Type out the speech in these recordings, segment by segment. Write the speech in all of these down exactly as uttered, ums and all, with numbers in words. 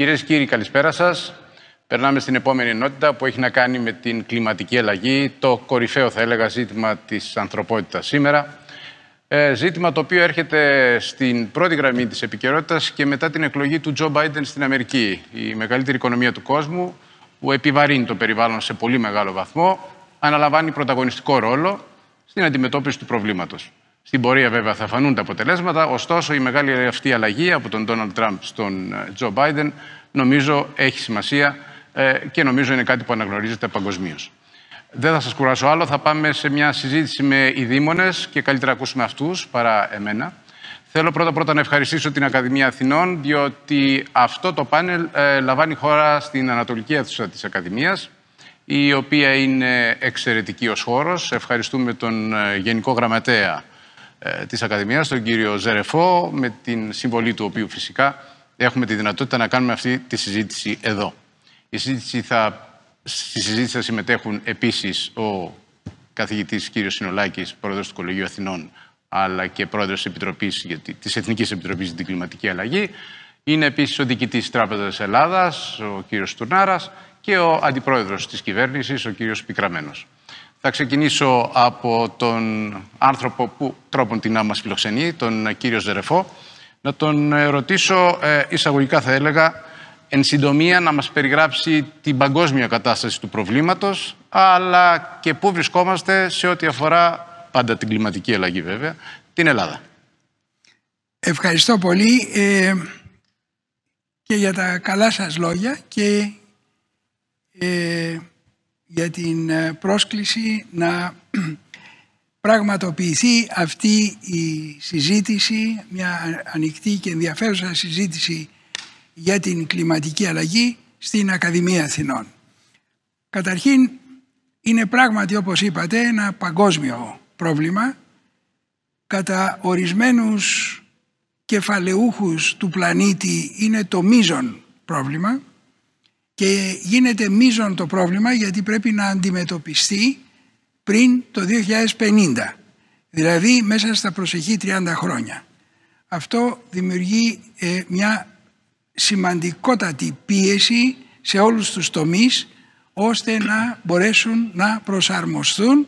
Κυρίες και κύριοι, καλησπέρα σας. Περνάμε στην επόμενη ενότητα που έχει να κάνει με την κλιματική αλλαγή, το κορυφαίο, θα έλεγα, ζήτημα της ανθρωπότητας σήμερα. Ε, ζήτημα το οποίο έρχεται στην πρώτη γραμμή της επικαιρότητας και μετά την εκλογή του Τζο Μπάιντεν στην Αμερική. Η μεγαλύτερη οικονομία του κόσμου, που επιβαρύνει το περιβάλλον σε πολύ μεγάλο βαθμό, αναλαμβάνει πρωταγωνιστικό ρόλο στην αντιμετώπιση του προβλήματος. Στην πορεία, βέβαια, θα φανούν τα αποτελέσματα, ωστόσο η μεγάλη αυτή αλλαγή από τον Ντόναλντ Τραμπ στον Τζο Μπάιντεν νομίζω έχει σημασία ε, και νομίζω είναι κάτι που αναγνωρίζεται παγκοσμίως. Δεν θα σας κουράσω άλλο, θα πάμε σε μια συζήτηση με ειδήμονες και καλύτερα ακούσουμε αυτούς παρά εμένα. Θέλω πρώτα-πρώτα να ευχαριστήσω την Ακαδημία Αθηνών, διότι αυτό το πάνελ ε, λαμβάνει χώρα στην Ανατολική Αίθουσα της Ακαδημίας, η οποία είναι εξαιρετική ως χώρος. Ευχαριστούμε τον ε, Γενικό Γραμματέα ε, της Ακαδημίας, τον κύριο Ζερεφό, με την συμβολή του οποίου φυσικά έχουμε τη δυνατότητα να κάνουμε αυτή τη συζήτηση εδώ. Η συζήτηση θα, στη συζήτηση θα συμμετέχουν επίσης ο καθηγητής κύριος Συνολάκης, πρόεδρος του Κολεγίου Αθηνών, αλλά και πρόεδρος της, Επιτροπής, της Εθνικής Επιτροπής για την Κλιματική Αλλαγή. Είναι επίσης ο διοικητής της Τράπεζας Ελλάδας, ο κύριος Τουρνάρας, και ο αντιπρόεδρος της κυβέρνησης, ο κύριος Πικραμένος. Θα ξεκινήσω από τον άνθρωπο που τρόπον την να μας φιλοξενεί, τον κύριο Ζερεφό, να τον ρωτήσω ε, εισαγωγικά, θα έλεγα, εν συντομία να μας περιγράψει την παγκόσμια κατάσταση του προβλήματος, αλλά και πού βρισκόμαστε σε ό,τι αφορά, πάντα την κλιματική αλλαγή βέβαια, την Ελλάδα. Ευχαριστώ πολύ ε, και για τα καλά σας λόγια και ε, για την πρόσκληση να πραγματοποιηθεί αυτή η συζήτηση, μια ανοιχτή και ενδιαφέρουσα συζήτηση για την κλιματική αλλαγή στην Ακαδημία Αθηνών. Καταρχήν, είναι πράγματι, όπως είπατε, ένα παγκόσμιο πρόβλημα. Κατά ορισμένους κεφαλαιούχους του πλανήτη είναι το μείζον πρόβλημα και γίνεται μείζον το πρόβλημα γιατί πρέπει να αντιμετωπιστεί πριν το δύο χιλιάδες πενήντα, δηλαδή μέσα στα προσεχή τριάντα χρόνια. Αυτό δημιουργεί ε, μια σημαντικότατη πίεση σε όλους τους τομείς ώστε να μπορέσουν να προσαρμοστούν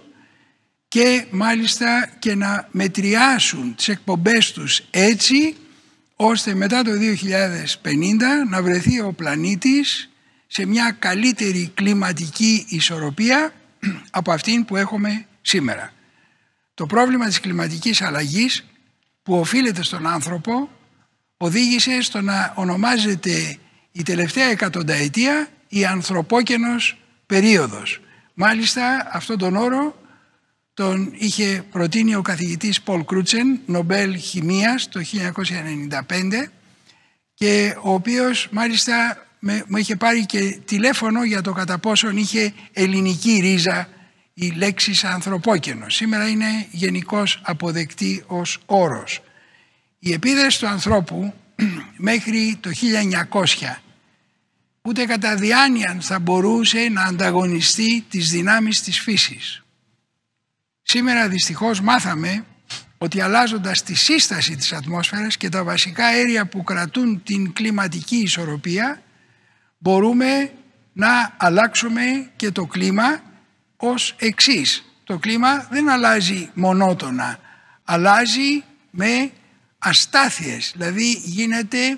και μάλιστα και να μετριάσουν τις εκπομπές τους έτσι ώστε μετά το δύο χιλιάδες πενήντα να βρεθεί ο πλανήτης σε μια καλύτερη κλιματική ισορροπία από αυτήν που έχουμε σήμερα. Το πρόβλημα της κλιματικής αλλαγής που οφείλεται στον άνθρωπο οδήγησε στο να ονομάζεται η τελευταία εκατονταετία η ανθρωπόκαινος περίοδος. Μάλιστα αυτόν τον όρο τον είχε προτείνει ο καθηγητής Πολ Κρούτσεν, Νομπέλ Χημείας το χίλια εννιακόσια ενενήντα πέντε, και ο οποίος μάλιστα με, μου είχε πάρει και τηλέφωνο για το κατά πόσον είχε ελληνική ρίζα η λέξη ανθρωπόκαινος. Σήμερα είναι γενικώς αποδεκτή ως όρος. Η επίδραση του ανθρώπου μέχρι το χίλια εννιακόσια ούτε κατά διάνοια θα μπορούσε να ανταγωνιστεί τις δυνάμεις της φύσης. Σήμερα δυστυχώς μάθαμε ότι αλλάζοντας τη σύσταση της ατμόσφαιρας και τα βασικά αέρια που κρατούν την κλιματική ισορροπία, μπορούμε να αλλάξουμε και το κλίμα ως εξής. Το κλίμα δεν αλλάζει μονότονα, αλλάζει με αστάθειες, δηλαδή γίνεται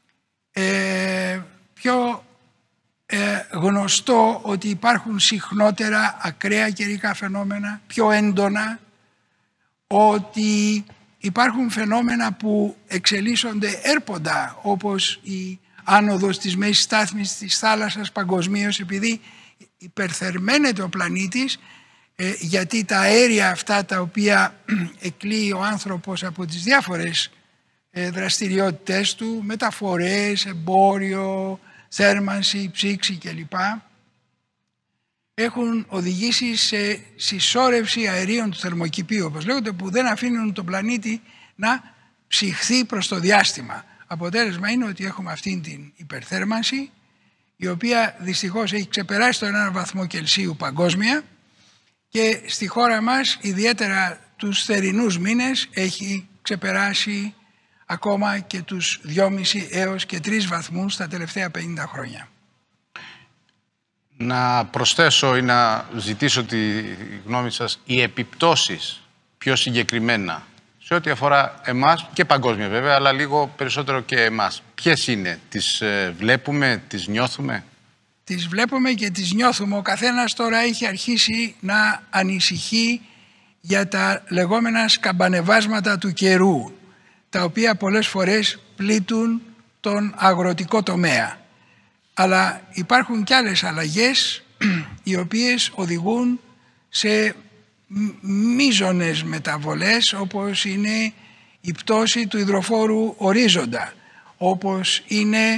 ε, πιο ε, γνωστό ότι υπάρχουν συχνότερα ακραία καιρικά φαινόμενα, πιο έντονα, ότι υπάρχουν φαινόμενα που εξελίσσονται έρποντα, όπως η άνοδος της μέσης στάθμης της θάλασσας παγκοσμίως, επειδή υπερθερμαίνεται ο πλανήτης, ε, γιατί τα αέρια αυτά τα οποία εκλείει ο άνθρωπος από τις διάφορες ε, δραστηριότητες του, μεταφορές, εμπόριο, θέρμανση, ψήξη κλπ, έχουν οδηγήσει σε συσσόρευση αερίων του θερμοκηπίου, όπως λέγονται, που δεν αφήνουν τον πλανήτη να ψυχθεί προς το διάστημα. Αποτέλεσμα είναι ότι έχουμε αυτήν την υπερθέρμανση, η οποία δυστυχώς έχει ξεπεράσει τον έναν βαθμό Κελσίου παγκόσμια και στη χώρα μας, ιδιαίτερα τους θερινούς μήνες, έχει ξεπεράσει ακόμα και τους δυόμισι έως και τρεις βαθμούς τα τελευταία πενήντα χρόνια. Να προσθέσω ή να ζητήσω τη γνώμη σας οι επιπτώσεις πιο συγκεκριμένα σε ό,τι αφορά εμάς και παγκόσμια βέβαια, αλλά λίγο περισσότερο και εμάς. Ποιες είναι, τις ε, βλέπουμε, τις νιώθουμε? Τις βλέπουμε και τις νιώθουμε. Ο καθένας τώρα έχει αρχίσει να ανησυχεί για τα λεγόμενα σκαμπανεβάσματα του καιρού, τα οποία πολλές φορές πλήττουν τον αγροτικό τομέα. Αλλά υπάρχουν και άλλες αλλαγές οι οποίες οδηγούν σε μείζονες μεταβολές, όπως είναι η πτώση του υδροφόρου ορίζοντα, όπως είναι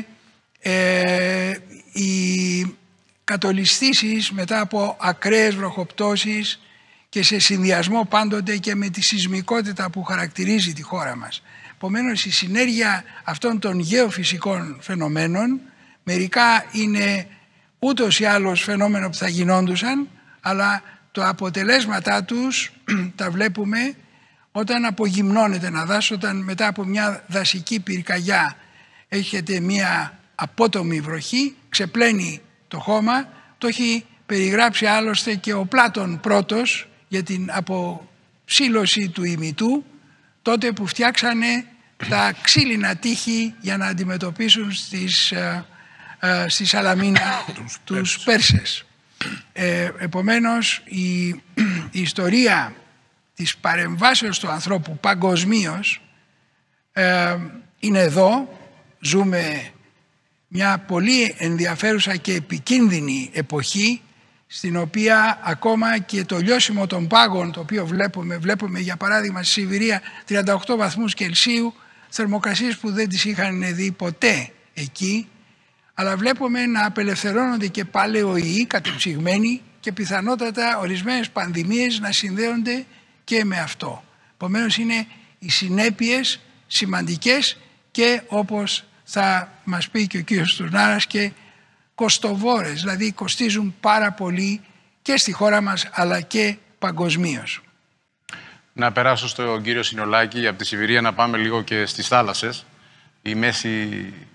ε, οι κατολισθήσεις μετά από ακραίες βροχοπτώσεις και σε συνδυασμό πάντοτε και με τη σεισμικότητα που χαρακτηρίζει τη χώρα μας. Επομένως, η συνέργεια αυτών των γεωφυσικών φαινομένων, μερικά είναι ούτως ή άλλως φαινόμενο που θα γινόντουσαν, αλλά τα αποτελέσματά τους τα βλέπουμε όταν απογυμνώνεται ένα δάσος, όταν μετά από μια δασική πυρκαγιά έχετε μια απότομη βροχή, ξεπλένει το χώμα. Το έχει περιγράψει άλλωστε και ο Πλάτων πρώτος για την αποψήλωση του ημιτού, τότε που φτιάξανε τα ξύλινα τείχη για να αντιμετωπίσουν στις, ε, ε, στη Σαλαμίνα τους Πέρσες. Ε, επομένως η, η ιστορία της παρεμβάσεως του ανθρώπου παγκοσμίως ε, είναι εδώ. Ζούμε μια πολύ ενδιαφέρουσα και επικίνδυνη εποχή, στην οποία ακόμα και το λιώσιμο των πάγων, το οποίο βλέπουμε, βλέπουμε για παράδειγμα στη Σιβηρία τριάντα οκτώ βαθμούς Κελσίου, θερμοκρασίες που δεν τις είχαν δει ποτέ εκεί, αλλά βλέπουμε να απελευθερώνονται και παλαιοϊοί κατεψυγμένοι και πιθανότατα ορισμένες πανδημίες να συνδέονται και με αυτό. Επομένως, είναι οι συνέπειες σημαντικές και, όπως θα μας πει και ο κύριος Στουρνάρας, και κοστοβόρες, δηλαδή κοστίζουν πάρα πολύ και στη χώρα μας αλλά και παγκοσμίως. Να περάσω στον κύριο Συνολάκη, από τη Σιβηρία να πάμε λίγο και στις θάλασσες. Η μέση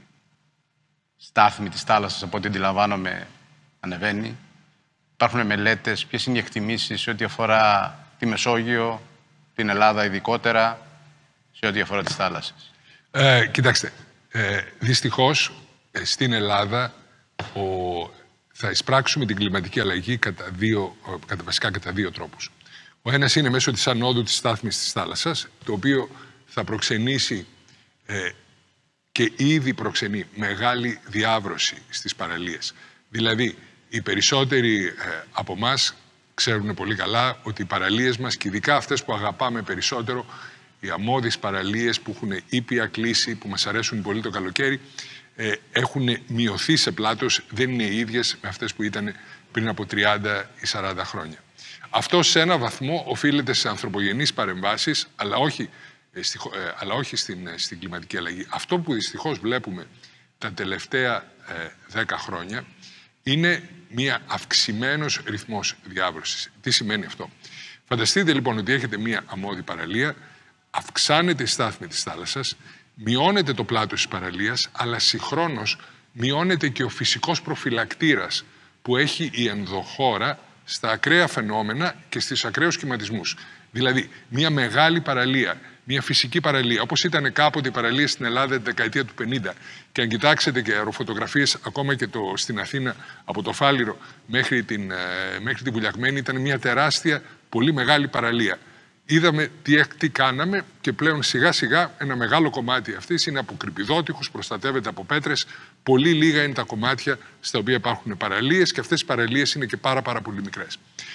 στάθμη της θάλασσας, από ό,τι αντιλαμβάνομαι, ανεβαίνει. Υπάρχουν μελέτες, ποιες είναι οι εκτιμήσεις σε ό,τι αφορά τη Μεσόγειο, την Ελλάδα ειδικότερα, σε ό,τι αφορά τις θάλασσες? Ε, κοιτάξτε, ε, δυστυχώς ε, στην Ελλάδα ο, θα εισπράξουμε την κλιματική αλλαγή κατά, δύο, κατά βασικά κατά δύο τρόπους. Ο ένας είναι μέσω της ανόδου της στάθμης της θάλασσας, το οποίο θα προξενήσει ε, και ήδη προξενεί μεγάλη διάβρωση στις παραλίες. Δηλαδή, οι περισσότεροι ε, από εμάς ξέρουν πολύ καλά ότι οι παραλίες μας, και ειδικά αυτές που αγαπάμε περισσότερο, οι αμμώδεις παραλίες που έχουν ήπια κλίση, που μας αρέσουν πολύ το καλοκαίρι, ε, έχουν μειωθεί σε πλάτος, δεν είναι οι ίδιες με αυτές που ήταν πριν από τριάντα ή σαράντα χρόνια. Αυτό σε ένα βαθμό οφείλεται σε ανθρωπογενείς παρεμβάσεις, αλλά όχι, ε, στη, ε, αλλά όχι στην, ε, στην κλιματική αλλαγή. Αυτό που δυστυχώς βλέπουμε τα τελευταία ε, δέκα χρόνια είναι μια αυξημένος ρυθμός διάβρωσης. Τι σημαίνει αυτό? Φανταστείτε λοιπόν ότι έχετε μια αμμώδη παραλία, αυξάνεται η στάθμη της θάλασσας, μειώνεται το πλάτος της παραλίας, αλλά συγχρόνως μειώνεται και ο φυσικός προφυλακτήρας που έχει η ενδοχώρα στα ακραία φαινόμενα και στους ακραίους κυματισμούς. Δηλαδή, μια μεγάλη παραλία, μια φυσική παραλία, όπως ήταν κάποτε η παραλία στην Ελλάδα τη δεκαετία του πενήντα, και αν κοιτάξετε και αεροφωτογραφίες ακόμα και το, στην Αθήνα από το Φάληρο μέχρι την, μέχρι την Βουλιαγμένη, ήταν μια τεράστια, πολύ μεγάλη παραλία. Είδαμε τι, τι κάναμε και πλέον σιγά σιγά ένα μεγάλο κομμάτι αυτής είναι από κρυπηδότυχους, προστατεύεται από πέτρες. Πολύ λίγα είναι τα κομμάτια στα οποία υπάρχουν παραλίες και αυτές οι παραλίες είναι και πάρα πάρα πολύ μικρές.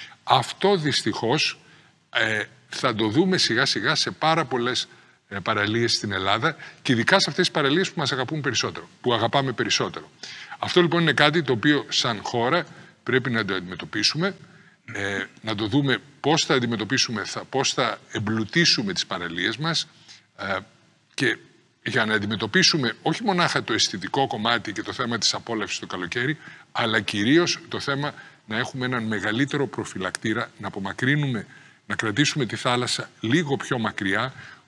Αυτό δυστυχώς ε, θα το δούμε σιγά σιγά σε πάρα πολλές ε, παραλίες στην Ελλάδα και ειδικά σε αυτές τις παραλίες που μας αγαπούν περισσότερο, που αγαπάμε περισσότερο. Αυτό λοιπόν είναι κάτι το οποίο σαν χώρα πρέπει να το αντιμετωπίσουμε. Ε, να το δούμε πώς θα αντιμετωπίσουμε, θα, πώς θα εμπλουτίσουμε τις παραλίες μας ε, και για να αντιμετωπίσουμε όχι μονάχα το αισθητικό κομμάτι και το θέμα της απόλαυσης το καλοκαίρι, αλλά κυρίως το θέμα να έχουμε έναν μεγαλύτερο προφυλακτήρα, να απομακρύνουμε, να κρατήσουμε τη θάλασσα λίγο πιο μακριά,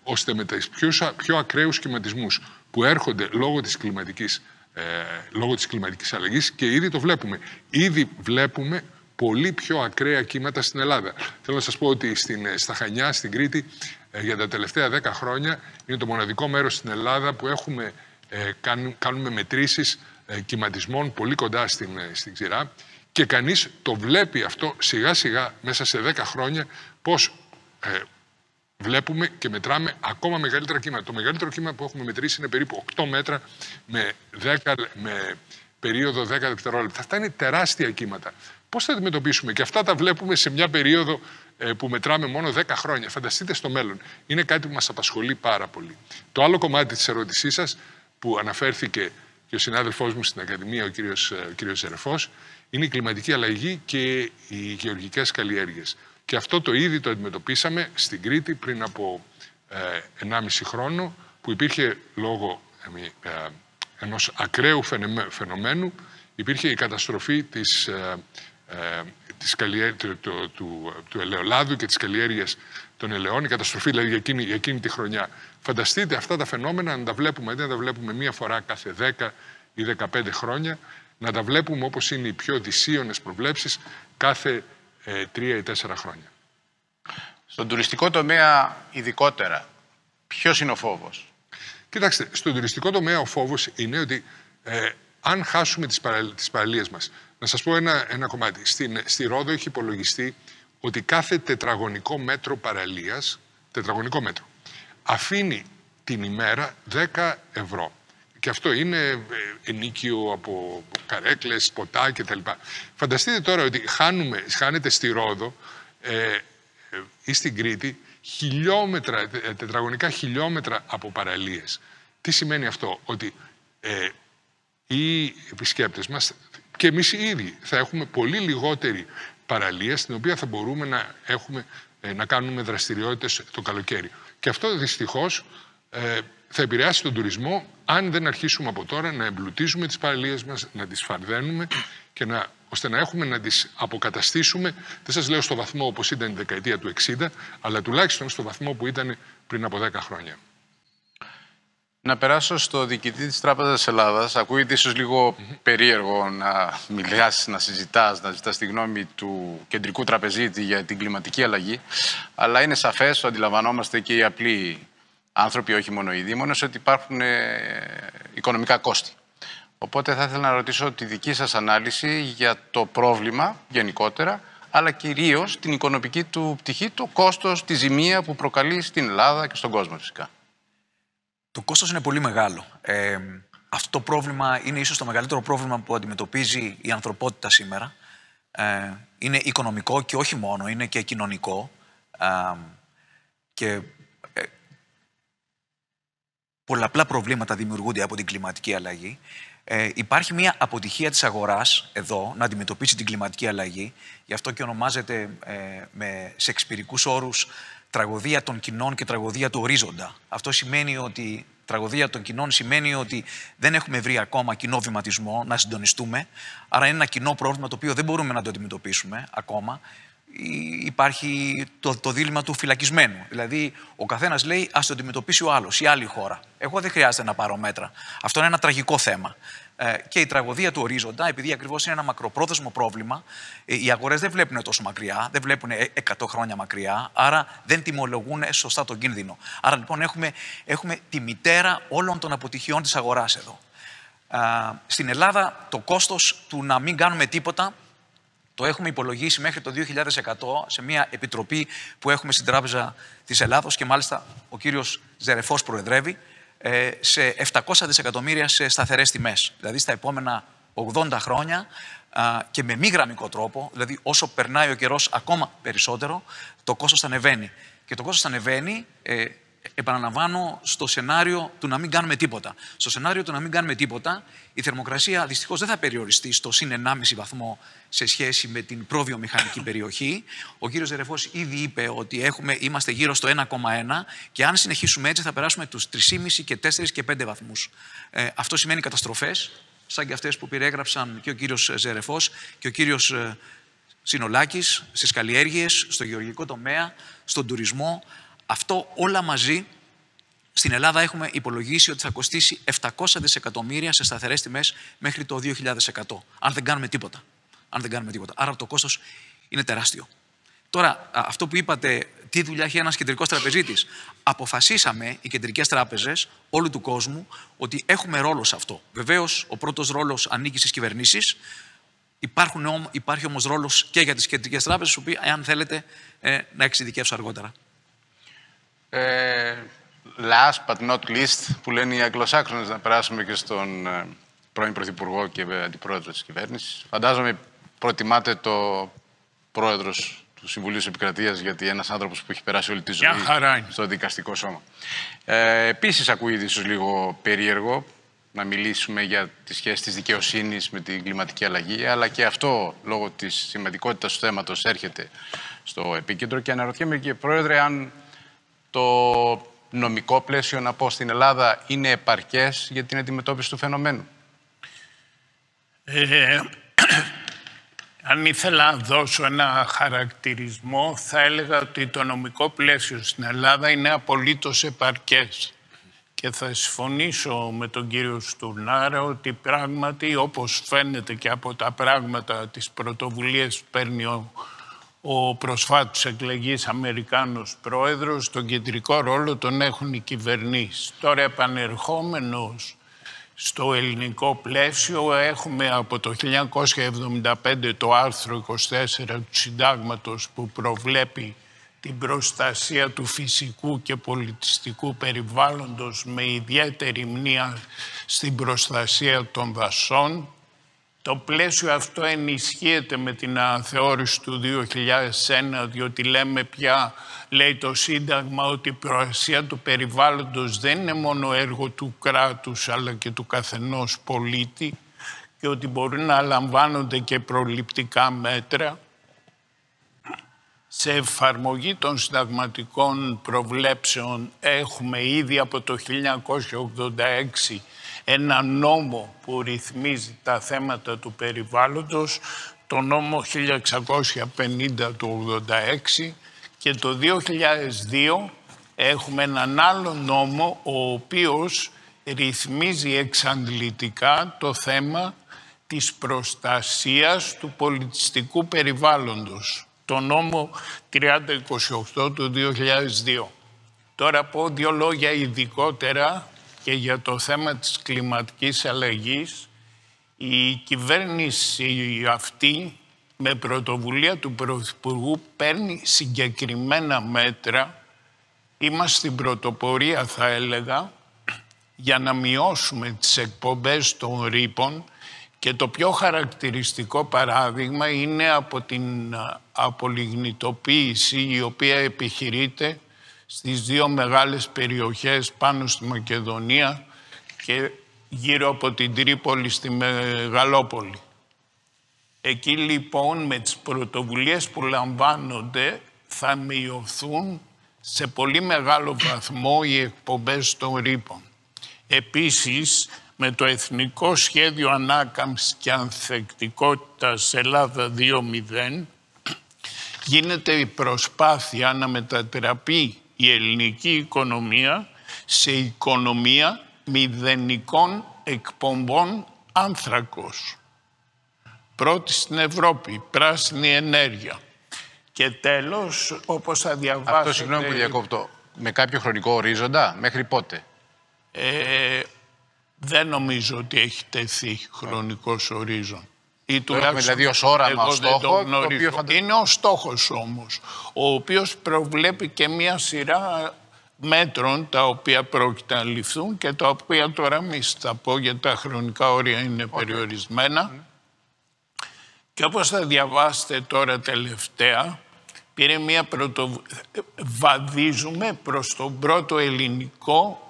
ώστε με τις πιο, πιο ακραίους κυματισμούς που έρχονται λόγω της κλιματικής, ε, λόγω της κλιματικής αλλαγής, και ήδη το βλέπουμε. Ήδη βλέπουμε πολύ πιο ακραία κύματα στην Ελλάδα. Θέλω να σας πω ότι στην, στα Χανιά, στην Κρήτη, ε, για τα τελευταία δέκα χρόνια είναι το μοναδικό μέρος στην Ελλάδα που έχουμε, ε, κάνουν, κάνουμε μετρήσεις ε, κυματισμών πολύ κοντά στην, ε, στην ξηρά, και κανείς το βλέπει αυτό σιγά σιγά μέσα σε δέκα χρόνια πώς ε, βλέπουμε και μετράμε ακόμα μεγαλύτερα κύματα. Το μεγαλύτερο κύμα που έχουμε μετρήσει είναι περίπου οκτώ μέτρα με, δέκα, με περίοδο δέκα δευτερόλεπτα. Αυτά είναι τεράστια κύματα. Πώς θα αντιμετωπίσουμε? Και αυτά τα βλέπουμε σε μια περίοδο ε, που μετράμε μόνο δέκα χρόνια. Φανταστείτε στο μέλλον. Είναι κάτι που μας απασχολεί πάρα πολύ. Το άλλο κομμάτι της ερώτησής σας, που αναφέρθηκε και ο συνάδελφός μου στην Ακαδημία, ο κύριος, ο κύριος Ζερεφός, είναι η κλιματική αλλαγή και οι γεωργικές καλλιέργειες. Και αυτό το ήδη το αντιμετωπίσαμε στην Κρήτη πριν από ε, ενάμιση χρόνο, που υπήρχε λόγω ε, ε, ενός ακραίου φαινομένου, υπήρχε η καταστροφή της, ε, ε, της καλλιέ... του, του, του, του ελαιολάδου και της καλλιέργειας των ελαιών, η καταστροφή δηλαδή για εκείνη, για εκείνη τη χρονιά. Φανταστείτε αυτά τα φαινόμενα να τα βλέπουμε, δεν να τα βλέπουμε μία φορά κάθε δέκα ή δεκαπέντε χρόνια, να τα βλέπουμε όπως είναι οι πιο δυσίωνες προβλέψεις κάθε ε, τρία ή τέσσερα χρόνια. Στον τουριστικό τομέα ειδικότερα, ποιος είναι ο φόβος? Κοιτάξτε, στον τουριστικό τομέα ο φόβος είναι ότι ε, αν χάσουμε τις, παρα, τις παραλίες μας, να σας πω ένα, ένα κομμάτι. Στην, στη Ρόδο έχει υπολογιστεί ότι κάθε τετραγωνικό μέτρο παραλίας, τετραγωνικό μέτρο, αφήνει την ημέρα δέκα ευρώ. Και αυτό είναι ενίκιο από καρέκλες, ποτά κτλ. Φανταστείτε τώρα ότι χάνουμε, χάνεται στη Ρόδο ε, ή στην Κρήτη χιλιόμετρα, τετραγωνικά χιλιόμετρα από παραλίες. Τι σημαίνει αυτό? Ότι ε, οι επισκέπτες μας και εμείς οι ίδιοι θα έχουμε πολύ λιγότερη παραλία στην οποία θα μπορούμε να, έχουμε, ε, να κάνουμε δραστηριότητες το καλοκαίρι. Και αυτό δυστυχώς ε, θα επηρεάσει τον τουρισμό αν δεν αρχίσουμε από τώρα να εμπλουτίζουμε τις παραλίες μας, να τις φαρδένουμε και να, ώστε να έχουμε να τις αποκαταστήσουμε, δεν σας λέω στο βαθμό όπως ήταν η δεκαετία του εξήντα, αλλά τουλάχιστον στο βαθμό που ήταν πριν από δέκα χρόνια. Να περάσω στο διοικητή της Τράπεζας Ελλάδας. Ακούγεται ίσως λίγο mm-hmm. περίεργο να μιλάς, να συζητάς, να ζητάς τη γνώμη του κεντρικού τραπεζίτη για την κλιματική αλλαγή, αλλά είναι σαφές, το αντιλαμβανόμαστε και οι απλοί άνθρωποι, όχι μόνο οι δήμονες, ότι υπάρχουν ε, οικονομικά κόστη. Οπότε θα ήθελα να ρωτήσω τη δική σας ανάλυση για το πρόβλημα γενικότερα, αλλά κυρίως την οικονομική του πτυχή, το κόστος, τη ζημία που προκαλεί στην Ελλάδα και στον κόσμο φυσικά. Το κόστος είναι πολύ μεγάλο. Ε, αυτό το πρόβλημα είναι ίσως το μεγαλύτερο πρόβλημα που αντιμετωπίζει η ανθρωπότητα σήμερα. Ε, είναι οικονομικό και όχι μόνο, είναι και κοινωνικό. Ε, και ε, πολλαπλά προβλήματα δημιουργούνται από την κλιματική αλλαγή. Ε, υπάρχει μια αποτυχία της αγοράς εδώ να αντιμετωπίσει την κλιματική αλλαγή. Γι' αυτό και ονομάζεται ε, με σεξπιρικούς όρους τραγωδία των κοινών και τραγωδία του ορίζοντα. Αυτό σημαίνει ότι τραγωδία των κοινών σημαίνει ότι δεν έχουμε βρει ακόμα κοινό βηματισμό να συντονιστούμε. Άρα είναι ένα κοινό πρόβλημα το οποίο δεν μπορούμε να το αντιμετωπίσουμε ακόμα. Υπάρχει το, το δίλημμα του φυλακισμένου. Δηλαδή, ο καθένας λέει ας το αντιμετωπίσει ο άλλος, η άλλη χώρα. Εγώ δεν χρειάζεται να πάρω μέτρα. Αυτό είναι ένα τραγικό θέμα. Ε, και η τραγωδία του ορίζοντα, επειδή ακριβώς είναι ένα μακροπρόθεσμο πρόβλημα, ε, οι αγορές δεν βλέπουν τόσο μακριά, δεν βλέπουν εκατό χρόνια μακριά, άρα δεν τιμολογούν σωστά τον κίνδυνο. Άρα λοιπόν έχουμε, έχουμε τη μητέρα όλων των αποτυχιών της αγοράς εδώ. Ε, στην Ελλάδα το κόστος του να μην κάνουμε τίποτα το έχουμε υπολογίσει μέχρι το δύο χιλιάδες εκατό σε μια επιτροπή που έχουμε στην Τράπεζα της Ελλάδος και μάλιστα ο κύριος Ζερεφός προεδρεύει, σε επτακόσια δισεκατομμύρια σε σταθερές τιμές. Δηλαδή στα επόμενα ογδόντα χρόνια και με μη γραμμικό τρόπο, δηλαδή όσο περνάει ο καιρός ακόμα περισσότερο, το κόστος θα ανεβαίνει. Και το κόστος θα ανεβαίνει, ε, επαναλαμβάνω, στο σενάριο του να μην κάνουμε τίποτα. Στο σενάριο του να μην κάνουμε τίποτα, η θερμοκρασία δυστυχώς δεν θα περιοριστεί στο συν ενάμιση βαθμό σε σχέση με την προβιομηχανική περιοχή. Ο κύριος Ζερεφός ήδη είπε ότι έχουμε, είμαστε γύρω στο ένα κόμμα ένα και αν συνεχίσουμε έτσι θα περάσουμε τους τρία κόμμα πέντε και τέσσερα και πέντε βαθμούς. Ε, αυτό σημαίνει καταστροφές, σαν και αυτές που περιέγραψαν και ο κύριος Ζερεφός και ο κύριος Συνολάκης στις καλλιέργειες, στο γεωργικό τομέα, στον τουρισμό. Αυτό όλα μαζί Στην Ελλάδα έχουμε υπολογίσει ότι θα κοστίσει επτακόσια δισεκατομμύρια σε σταθερές τιμές μέχρι το δύο χιλιάδες εκατό. Αν δεν κάνουμε τίποτα. Αν δεν κάνουμε τίποτα. Άρα το κόστος είναι τεράστιο. Τώρα, αυτό που είπατε, τι δουλειά έχει ένας κεντρικός τραπεζίτης. Αποφασίσαμε οι κεντρικές τράπεζες όλου του κόσμου ότι έχουμε ρόλο σε αυτό. Βεβαίως, ο πρώτος ρόλος ανήκει στις κυβερνήσεις. Υπάρχουν, υπάρχει όμως ρόλος και για τις κεντρικές τράπεζες, που, εάν θέλετε, ε, να εξειδικεύσω αργότερα. Ε, last but not least, που λένε οι Αγγλοσάξονες, να περάσουμε και στον ε, πρώην Πρωθυπουργό και Αντιπρόεδρο της κυβέρνησης. Φαντάζομαι προτιμάτε το πρόεδρος του Συμβουλίου Επικρατείας, γιατί ένας άνθρωπος που έχει περάσει όλη τη ζωή στο δικαστικό σώμα. Ε, επίσης, ακούγεται ίσως λίγο περίεργο να μιλήσουμε για τη σχέση της δικαιοσύνης με την κλιματική αλλαγή, αλλά και αυτό, λόγω της σημαντικότητας του θέματος, έρχεται στο επίκεντρο. Και αναρωτιέμαι, κύριε Πρόεδρε, αν το νομικό πλαίσιο, να πω, στην Ελλάδα είναι επαρκές για την αντιμετώπιση του φαινομένου. Ε, αν ήθελα να δώσω ένα χαρακτηρισμό, θα έλεγα ότι το νομικό πλαίσιο στην Ελλάδα είναι απολύτως επαρκές. Και θα συμφωνήσω με τον κύριο Στουρνάρα ότι πράγματι, όπως φαίνεται και από τα πράγματα, τις πρωτοβουλίες που παίρνει ο, ο προσφάτως εκλεγής Αμερικάνος πρόεδρος, τον κεντρικό ρόλο τον έχουν οι κυβερνήσεις. Τώρα, επανερχόμενος στο ελληνικό πλαίσιο, έχουμε από το χίλια εννιακόσια εβδομήντα πέντε το άρθρο είκοσι τέσσερα του Συντάγματος που προβλέπει την προστασία του φυσικού και πολιτιστικού περιβάλλοντος με ιδιαίτερη μνήα στην προστασία των δασών. Το πλαίσιο αυτό ενισχύεται με την αναθεώρηση του δύο χιλιάδες ένα, διότι λέμε πια, λέει το Σύνταγμα, ότι η προστασία του περιβάλλοντος δεν είναι μόνο έργο του κράτους αλλά και του καθενός πολίτη και ότι μπορεί να λαμβάνονται και προληπτικά μέτρα. Σε εφαρμογή των συνταγματικών προβλέψεων έχουμε ήδη από το χίλια εννιακόσια ογδόντα έξι ένα νόμο που ρυθμίζει τα θέματα του περιβάλλοντος, το νόμο χίλια εξακόσια πενήντα του ογδόντα έξι, και το δύο χιλιάδες δύο έχουμε έναν άλλο νόμο ο οποίος ρυθμίζει εξαντλητικά το θέμα της προστασίας του πολιτιστικού περιβάλλοντος, το νόμο τριάντα είκοσι οκτώ του δύο χιλιάδες δύο. Τώρα πω δύο λόγια ειδικότερα και για το θέμα της κλιματικής αλλαγής. Η κυβέρνηση αυτή, με πρωτοβουλία του Πρωθυπουργού, παίρνει συγκεκριμένα μέτρα. Είμαστε στην πρωτοπορία, θα έλεγα, για να μειώσουμε τις εκπομπές των ρήπων, και το πιο χαρακτηριστικό παράδειγμα είναι από την απολιγνητοποίηση η οποία επιχειρείται στις δύο μεγάλες περιοχές πάνω στη Μακεδονία και γύρω από την Τρίπολη στη Μεγαλόπολη. Εκεί λοιπόν με τις πρωτοβουλίες που λαμβάνονται θα μειωθούν σε πολύ μεγάλο βαθμό οι εκπομπές των ρήπων. Επίσης, με το Εθνικό Σχέδιο Ανάκαμψης και Ανθεκτικότητας Ελλάδα δύο μηδέν γίνεται η προσπάθεια να μετατραπεί η ελληνική οικονομία σε οικονομία μηδενικών εκπομπών άνθρακος. Πρώτη στην Ευρώπη, πράσινη ενέργεια. Και τέλος, όπως θα διαβάσετε... Αυτό, συγγνώμη που διακόπτω, με κάποιο χρονικό ορίζοντα, μέχρι πότε? Ε, δεν νομίζω ότι έχει τεθεί χρονικός ορίζον. Ή το έχουμε δηλαδή ως όραμα, ως στόχο, το οποίο φαντα... Είναι ο στόχος όμως, ο οποίος προβλέπει και μία σειρά μέτρων τα οποία πρόκειται να ληφθούν και τα οποία τώρα μη θα πω γιατί τα χρονικά όρια είναι okay. περιορισμένα. Mm. Και όπως θα διαβάσετε τώρα τελευταία, πήρε μία πρωτοβουλία, βαδίζουμε προς τον πρώτο ελληνικό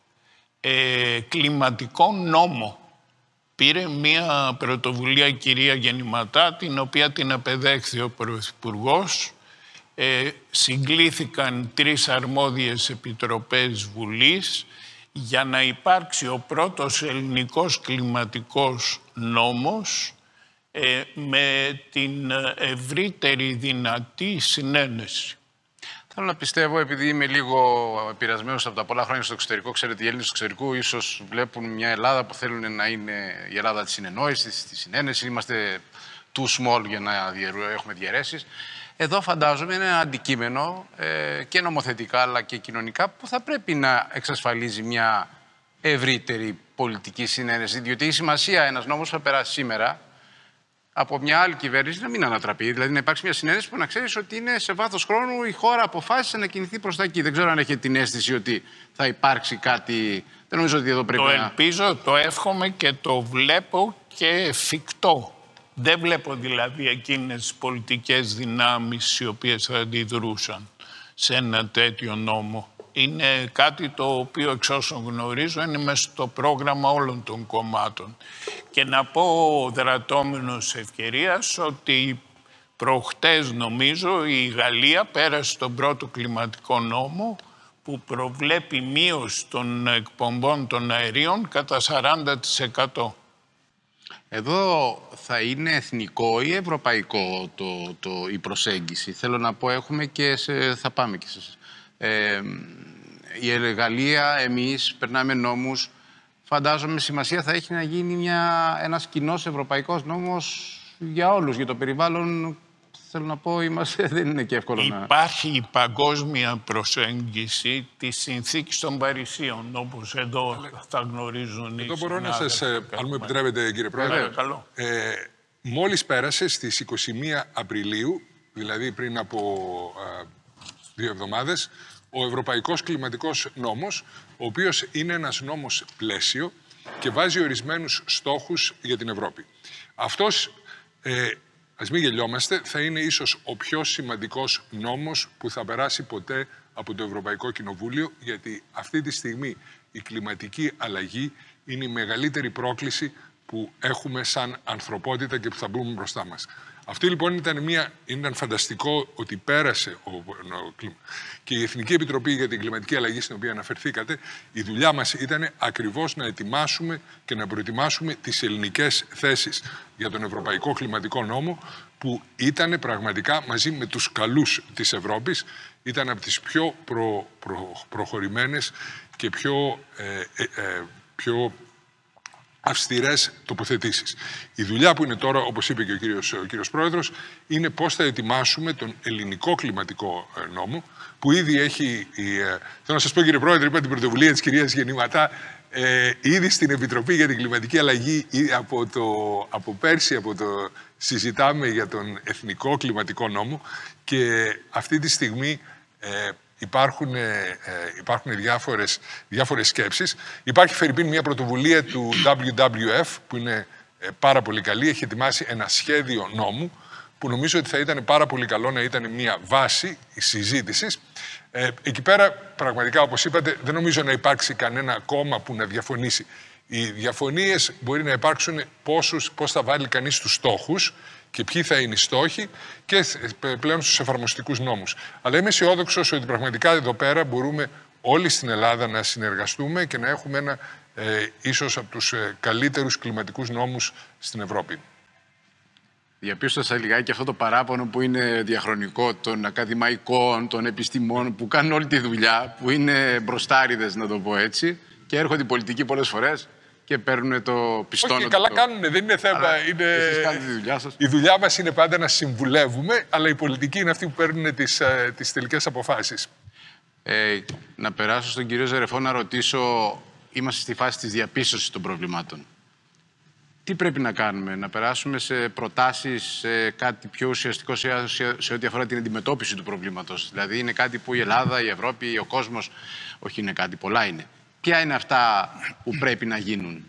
ε, κλιματικό νόμο. Πήρε μία πρωτοβουλία η κυρία Γεννηματά, την οποία την απεδέχθη ο Πρωθυπουργός. Ε, συγκλήθηκαν τρεις αρμόδιες επιτροπές Βουλής για να υπάρξει ο πρώτος ελληνικός κλιματικός νόμος ε, με την ευρύτερη δυνατή συνένεση. Θέλω να πιστεύω, επειδή είμαι λίγο επηρεασμένος από τα πολλά χρόνια στο εξωτερικό, ξέρετε, οι Έλληνες του εξωτερικού ίσως βλέπουν μια Ελλάδα που θέλουν να είναι η Ελλάδα της συνεννόησης, της συνένεσης. Είμαστε too small για να έχουμε διαιρέσεις. Εδώ φαντάζομαι είναι ένα αντικείμενο ε, και νομοθετικά αλλά και κοινωνικά που θα πρέπει να εξασφαλίζει μια ευρύτερη πολιτική συνένεση. Διότι η σημασία ένας νόμος που θα περάσει σήμερα από μια άλλη κυβέρνηση να μην ανατραπεί. Δηλαδή να υπάρξει μια συνένεση που να ξέρεις ότι είναι σε βάθος χρόνου η χώρα αποφάσισε να κινηθεί προς τα εκεί. Δεν ξέρω αν έχετε την αίσθηση ότι θα υπάρξει κάτι. Δεν νομίζω ότι εδώ πρέπει το να. Το ελπίζω, το εύχομαι και το βλέπω και εφικτό. Δεν βλέπω δηλαδή εκείνες τις πολιτικές δυνάμεις οι οποίες θα αντιδρούσαν σε ένα τέτοιο νόμο. Είναι κάτι το οποίο εξ όσων γνωρίζω είναι μέσα στο πρόγραμμα όλων των κομμάτων. Και να πω δρατώμενος ευκαιρίας ότι προχτές νομίζω η Γαλλία πέρασε τον πρώτο κλιματικό νόμο που προβλέπει μείωση των εκπομπών των αερίων κατά σαράντα τοις εκατό. Εδώ θα είναι εθνικό ή ευρωπαϊκό το, το, η προσέγγιση. Θέλω να πω, έχουμε και σε, θα πάμε και σε... Ε, η Γαλλία, εμείς περνάμε νόμους. Φαντάζομαι σημασία θα έχει να γίνει μια, ένας κοινός ευρωπαϊκός νόμος για όλους, για το περιβάλλον. Θέλω να πω, είμαστε, δεν είναι και εύκολο να... Υπάρχει η παγκόσμια προσέγγιση της συνθήκης των Παρισίων, όπως εδώ θα γνωρίζουν οι Εδώ μπορώ να σας, αν μου επιτρέπετε κύριε Πρόεδρε, ε, μόλις πέρασε στις είκοσι μία Απριλίου, δηλαδή πριν από ε, δύο εβδομάδες, ο Ευρωπαϊκός Κλιματικός Νόμος, ο οποίος είναι ένας νόμος πλαίσιο και βάζει ορισμένους στόχους για την Ευρώπη. Αυτός, ε, ας μην γελιόμαστε, θα είναι ίσως ο πιο σημαντικός νόμος που θα περάσει ποτέ από το Ευρωπαϊκό Κοινοβούλιο, γιατί αυτή τη στιγμή η κλιματική αλλαγή είναι η μεγαλύτερη πρόκληση που έχουμε σαν ανθρωπότητα και που θα μπούμε μπροστά μας. Αυτή λοιπόν ήταν, μια, ήταν φανταστικό ότι πέρασε ο, ο, κλίμα. Και η Εθνική Επιτροπή για την Κλιματική Αλλαγή, στην οποία αναφερθήκατε, η δουλειά μας ήταν ακριβώς να ετοιμάσουμε και να προετοιμάσουμε τις ελληνικές θέσεις για τον Ευρωπαϊκό Κλιματικό Νόμο, που ήταν πραγματικά μαζί με τους καλούς της Ευρώπης, ήταν από τις πιο προ, προ, προχωρημένες και πιο, ε, ε, ε, πιο αυστηρές τοποθετήσεις. Η δουλειά που είναι τώρα, όπως είπε και ο κύριος, ο κύριος Πρόεδρος, είναι πώς θα ετοιμάσουμε τον ελληνικό κλιματικό νόμο, που ήδη έχει... Η, ε, θέλω να σας πω, κύριε Πρόεδρε, είπα την πρωτοβουλία της κυρίας Γεννηματά, ε, ήδη στην Επιτροπή για την Κλιματική Αλλαγή, από, το, από πέρσι από το, συζητάμε για τον εθνικό κλιματικό νόμο και αυτή τη στιγμή... Ε, Υπάρχουν, ε, υπάρχουν διάφορες, διάφορες σκέψεις. Υπάρχει φερειπίν μια πρωτοβουλία του ντάμπλιου ντάμπλιου εφ που είναι ε, πάρα πολύ καλή. Έχει ετοιμάσει ένα σχέδιο νόμου που νομίζω ότι θα ήταν πάρα πολύ καλό να ήταν μια βάση συζήτησης. Ε, εκεί πέρα πραγματικά, όπως είπατε, δεν νομίζω να υπάρξει κανένα κόμμα που να διαφωνήσει. Οι διαφωνίες μπορεί να υπάρξουν πόσους, πώς θα βάλει κανείς τους στόχους και ποιοι θα είναι οι στόχοι και πλέον στους εφαρμοστικούς νόμους. Αλλά είμαι αισιόδοξος ότι πραγματικά εδώ πέρα μπορούμε όλοι στην Ελλάδα να συνεργαστούμε και να έχουμε ένα ε, ίσως από τους ε, καλύτερους κλιματικούς νόμους στην Ευρώπη. Διαπίστωσα λιγάκι αυτό το παράπονο που είναι διαχρονικό των ακαδημαϊκών, των επιστημών που κάνουν όλη τη δουλειά, που είναι μπροστάριδες, να το πω έτσι, και έρχονται οι πολιτικοί πολλές φορές και παίρνουν το πιστόνο. Όχι, καλά το... κάνουν, δεν είναι θέμα. Αλλά είναι... εσείς κάνετε τη δουλειά σας. Η δουλειά μας είναι πάντα να συμβουλεύουμε, αλλά οι πολιτικοί είναι αυτοί που παίρνουν τις, τις τελικές αποφάσεις. Ε, να περάσω στον κύριο Ζερεφό να ρωτήσω, είμαστε στη φάση της διαπίστωσης των προβλημάτων. Τι πρέπει να κάνουμε, να περάσουμε σε προτάσεις, σε κάτι πιο ουσιαστικό σε, σε, σε ό,τι αφορά την αντιμετώπιση του προβλήματος? Δηλαδή είναι κάτι που η Ελλάδα, η Ευρώπη, ο κόσμος, όχι είναι κάτι, πολλά είναι. Ποια είναι αυτά που πρέπει να γίνουν?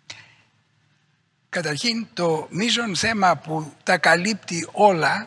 Καταρχήν, το μείζον θέμα που τα καλύπτει όλα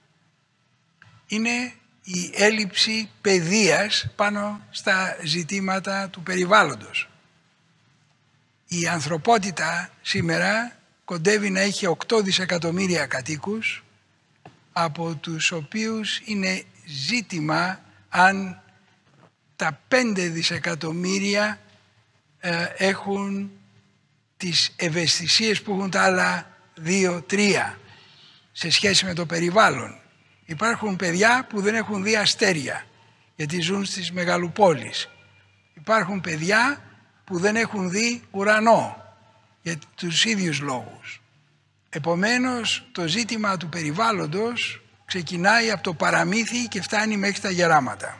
είναι η έλλειψη παιδείας πάνω στα ζητήματα του περιβάλλοντος. Η ανθρωπότητα σήμερα κοντεύει να έχει οκτώ δισεκατομμύρια κατοίκους, από τους οποίους είναι ζήτημα αν τα πέντε δισεκατομμύρια ε, έχουν τις ευαισθησίες που έχουν τα άλλα δύο τρία σε σχέση με το περιβάλλον. Υπάρχουν παιδιά που δεν έχουν δει αστέρια. γιατί ζουν στις μεγαλοπόλεις. Υπάρχουν παιδιά που δεν έχουν δει ουρανό για τους ίδιους λόγους. Επομένως, το ζήτημα του περιβάλλοντος ξεκινάει από το παραμύθι και φτάνει μέχρι τα γεράματα.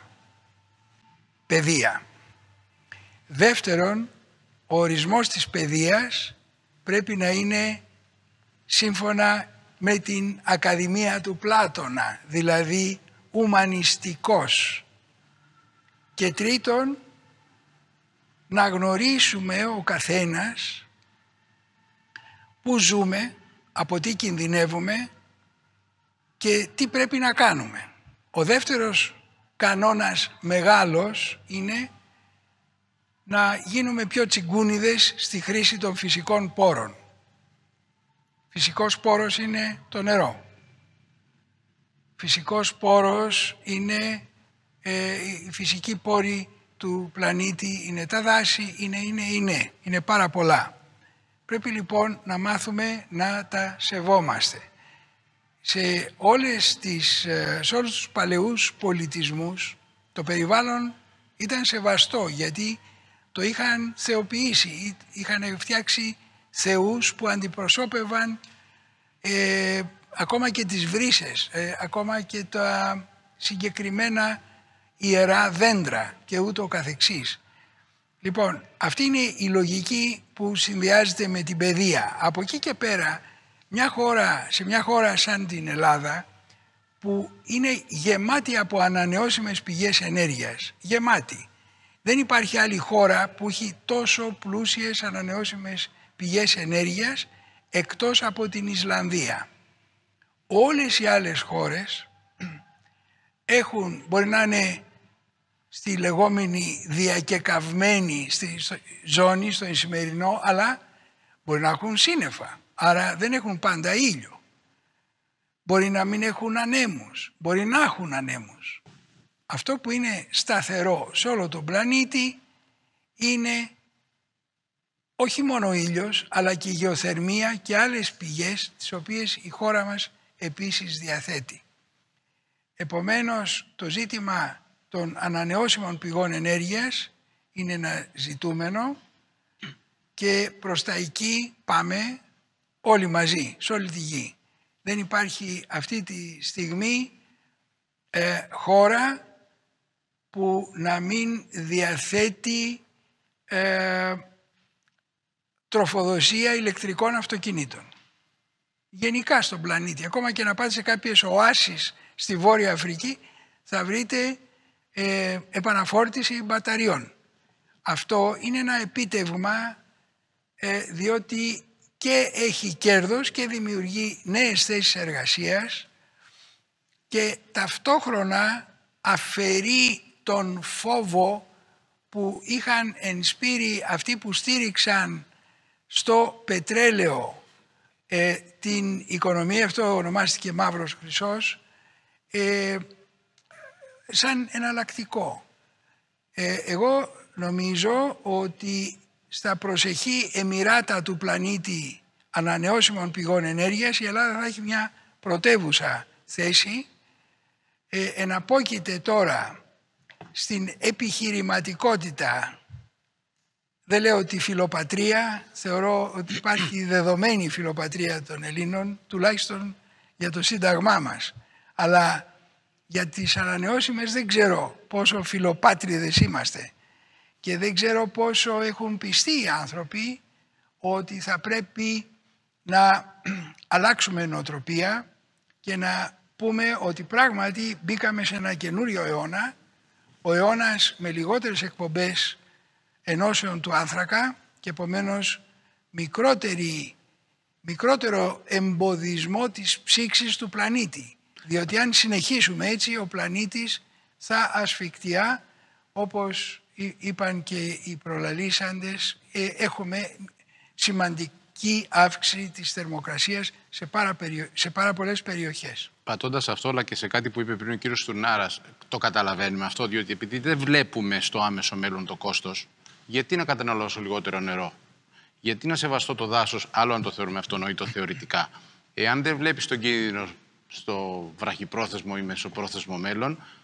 Παιδεία. Δεύτερον, ο ορισμός της παιδείας πρέπει να είναι σύμφωνα με την Ακαδημία του Πλάτωνα, δηλαδή ουμανιστικός. Και τρίτον, να γνωρίσουμε ο καθένας πού ζούμε, από τι κινδυνεύουμε και τι πρέπει να κάνουμε. Ο δεύτερος κανόνας μεγάλος είναι να γίνουμε πιο τσιγκούνιδες στη χρήση των φυσικών πόρων. Φυσικός πόρος είναι το νερό. Φυσικός πόρος είναι ε, οι φυσικοί πόροι του πλανήτη, είναι τα δάση, είναι, είναι, είναι, είναι πάρα πολλά. Πρέπει λοιπόν να μάθουμε να τα σεβόμαστε. Σε, όλες τις, σε όλους τους παλαιούς πολιτισμούς το περιβάλλον ήταν σεβαστό, γιατί το είχαν θεοποιήσει, είχαν φτιάξει θεούς που αντιπροσώπευαν ε, ακόμα και τις βρύσες, ε, ακόμα και τα συγκεκριμένα ιερά δέντρα και ούτω καθεξής. Λοιπόν, αυτή είναι η λογική που συνδυάζεται με την παιδεία. Από εκεί και πέρα, μια χώρα, σε μια χώρα σαν την Ελλάδα, που είναι γεμάτη από ανανεώσιμες πηγές ενέργειας, γεμάτη. Δεν υπάρχει άλλη χώρα που έχει τόσο πλούσιες ανανεώσιμες πηγές ενέργειας εκτός από την Ισλανδία. Όλες οι άλλες χώρες έχουν, μπορεί να είναι στη λεγόμενη διακεκαυμένη στη ζώνη, στο Ισημερινό, αλλά μπορεί να έχουν σύννεφα, άρα δεν έχουν πάντα ήλιο. Μπορεί να μην έχουν ανέμους, μπορεί να έχουν ανέμους. Αυτό που είναι σταθερό σε όλο τον πλανήτη είναι όχι μόνο ο ήλιος, αλλά και η γεωθερμία και άλλες πηγές, τις οποίες η χώρα μας επίσης διαθέτει. Επομένως, το ζήτημα των ανανεώσιμων πηγών ενέργειας είναι ένα ζητούμενο και προς τα εκεί πάμε όλοι μαζί, σε όλη τη γη. Δεν υπάρχει αυτή τη στιγμή ε, χώρα που να μην διαθέτει ε, τροφοδοσία ηλεκτρικών αυτοκινήτων. Γενικά στον πλανήτη, ακόμα και να πάτε σε κάποιες οάσεις στη Βόρεια Αφρική, θα βρείτε ε, επαναφόρτιση μπαταριών. Αυτό είναι ένα επίτευγμα ε, διότι και έχει κέρδος και δημιουργεί νέες θέσεις εργασίας και ταυτόχρονα αφαιρεί τον φόβο που είχαν ενσπείρει αυτοί που στήριξαν στο πετρέλαιο ε, την οικονομία, αυτό ονομάστηκε μαύρος χρυσός, ε, σαν εναλλακτικό. Ε, εγώ νομίζω ότι στα προσεχή εμιράτα του πλανήτη ανανεώσιμων πηγών ενέργειας η Ελλάδα θα έχει μια πρωτεύουσα θέση. Ε, εναπόκειται τώρα στην επιχειρηματικότητα. Δεν λέω ότι φιλοπατρία, θεωρώ ότι υπάρχει δεδομένη φιλοπατρία των Ελλήνων, τουλάχιστον για το σύνταγμά μας. Αλλά για τις ανανεώσιμες δεν ξέρω πόσο φιλοπάτριδες είμαστε και δεν ξέρω πόσο έχουν πιστεί οι άνθρωποι ότι θα πρέπει να αλλάξουμε νοοτροπία και να πούμε ότι πράγματι μπήκαμε σε ένα καινούριο αιώνα, ο αιώνας με λιγότερες εκπομπές ενώσεων του άνθρακα και επομένως μικρότερη, μικρότερο εμποδισμό της ψήξης του πλανήτη. Διότι αν συνεχίσουμε έτσι ο πλανήτης θα ασφικτιά, όπως είπαν και οι προλαλήσαντες, έχουμε σημαντική αύξηση της θερμοκρασίας σε πάρα, περιο... σε πάρα πολλές περιοχές. Πατώντας αυτό, αλλά και σε κάτι που είπε πριν ο κύριος Τουρνάρας, το καταλαβαίνουμε αυτό, διότι επειδή δεν βλέπουμε στο άμεσο μέλλον το κόστος, γιατί να καταναλώσω λιγότερο νερό, γιατί να σεβαστώ το δάσος, άλλο αν το θεωρούμε αυτονόητο θεωρητικά. Εάν δεν βλέπεις τον κίνδυνο στο βραχυπρόθεσμο ή μεσοπρόθεσμο μέλλον,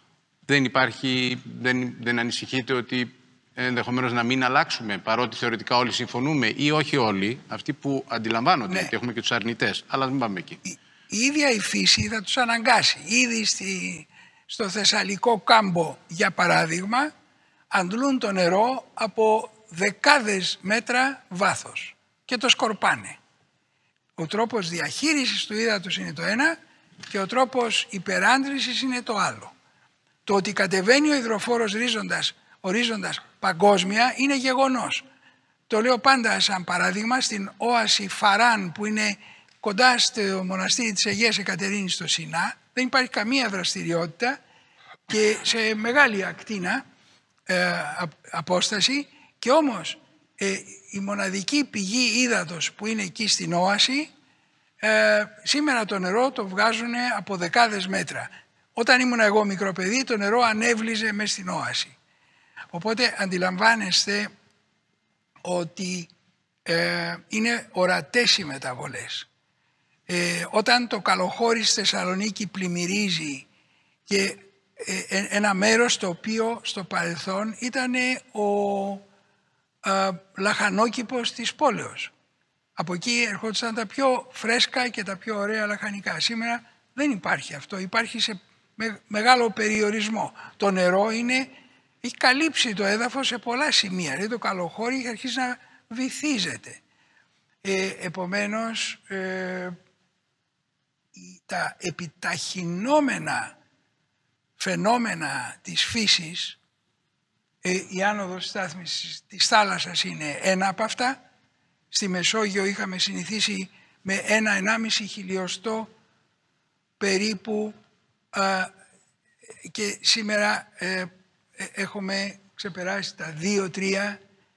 δεν υπάρχει, δεν, δεν ανησυχείτε ότι ενδεχομένως να μην αλλάξουμε, παρότι θεωρητικά όλοι συμφωνούμε ή όχι όλοι, αυτοί που αντιλαμβάνονται, ναι. γιατί έχουμε και τους αρνητές, αλλά μην πάμε εκεί. Η, η ίδια η φύση θα τους αναγκάσει. Ήδη στη, στο Θεσσαλικό κάμπο, για παράδειγμα, αντλούν το νερό από δεκάδες μέτρα βάθος και το σκορπάνε. Ο τρόπος διαχείρισης του ύδατος είναι το ένα και ο τρόπος υπεράντρησης είναι το άλλο. Το ότι κατεβαίνει ο υδροφόρος ρίζοντας, ορίζοντας παγκόσμια είναι γεγονός. Το λέω πάντα σαν παράδειγμα στην όαση Φαράν που είναι κοντά στο μοναστήρι της Αγίας Εκατερίνης στο Σινά. Δεν υπάρχει καμία δραστηριότητα και σε μεγάλη ακτίνα ε, απόσταση και όμως ε, η μοναδική πηγή ύδατος που είναι εκεί στην όαση ε, σήμερα το νερό το βγάζουν από δεκάδες μέτρα. Όταν ήμουν εγώ μικρό παιδί το νερό ανέβλυζε μες στην όαση. Οπότε αντιλαμβάνεστε ότι ε, είναι ορατές οι μεταβολές. Ε, όταν το καλοχώρι στη Θεσσαλονίκη πλημμυρίζει και ε, ένα μέρος το οποίο στο παρελθόν ήταν ο ε, λαχανόκηπος της πόλεως. Από εκεί ερχόντουσαν τα πιο φρέσκα και τα πιο ωραία λαχανικά. Σήμερα δεν υπάρχει αυτό, υπάρχει σε με, μεγάλο περιορισμό. Το νερό είναι, έχει καλύψει το έδαφος σε πολλά σημεία, δηλαδή το καλοχώρι έχει αρχίσει να βυθίζεται. Ε, επομένως, ε, τα επιταχυνόμενα φαινόμενα της φύσης, ε, η άνοδος στάθμης της θάλασσας είναι ένα από αυτά. Στη Μεσόγειο είχαμε συνηθίσει με ένα ενάμιση χιλιοστό περίπου α, και σήμερα ε, έχουμε ξεπεράσει τα δύο τρία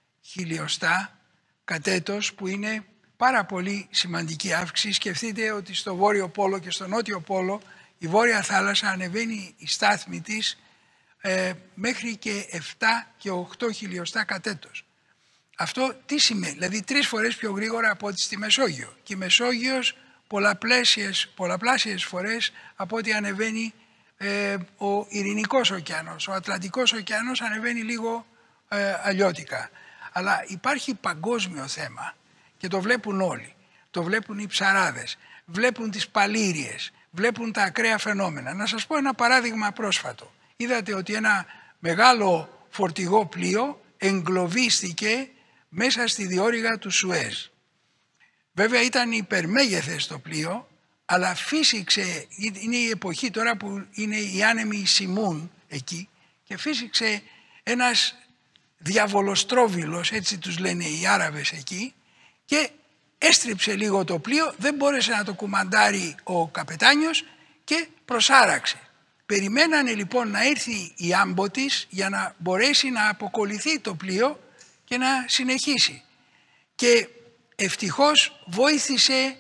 χιλιοστά κατ' έτος, που είναι πάρα πολύ σημαντική αύξηση. Σκεφτείτε ότι στο Βόρειο Πόλο και στο Νότιο Πόλο η Βόρεια Θάλασσα ανεβαίνει η στάθμη της ε, μέχρι και επτά και οκτώ χιλιοστά κατ' έτος. Αυτό τι σημαίνει? Δηλαδή τρεις φορές πιο γρήγορα από ό,τι στη Μεσόγειο. Και η Μεσόγειος πολλαπλάσιες, πολλαπλάσιες φορές από ό,τι ανεβαίνει ε, ο Ειρηνικός ωκεανός. Ο Ατλαντικός ωκεανός ανεβαίνει λίγο ε, αλλιώτικα. Αλλά υπάρχει παγκόσμιο θέμα και το βλέπουν όλοι. Το βλέπουν οι ψαράδες, βλέπουν τις παλήριες, βλέπουν τα ακραία φαινόμενα. Να σας πω ένα παράδειγμα πρόσφατο. Είδατε ότι ένα μεγάλο φορτηγό πλοίο εγκλωβίστηκε μέσα στη διόρυγα του Σουέζ. Βέβαια ήταν υπερμέγεθες το πλοίο, αλλά φύσηξε, είναι η εποχή τώρα που είναι οι άνεμοι Σιμούν εκεί, και φύσηξε ένας διαβολοστρόβιλος, έτσι τους λένε οι Άραβες εκεί, και έστριψε λίγο το πλοίο, δεν μπόρεσε να το κουμαντάρει ο καπετάνιος και προσάραξε. Περιμένανε λοιπόν να έρθει η άμποτης για να μπορέσει να αποκολληθεί το πλοίο και να συνεχίσει. Και ευτυχώς βοήθησε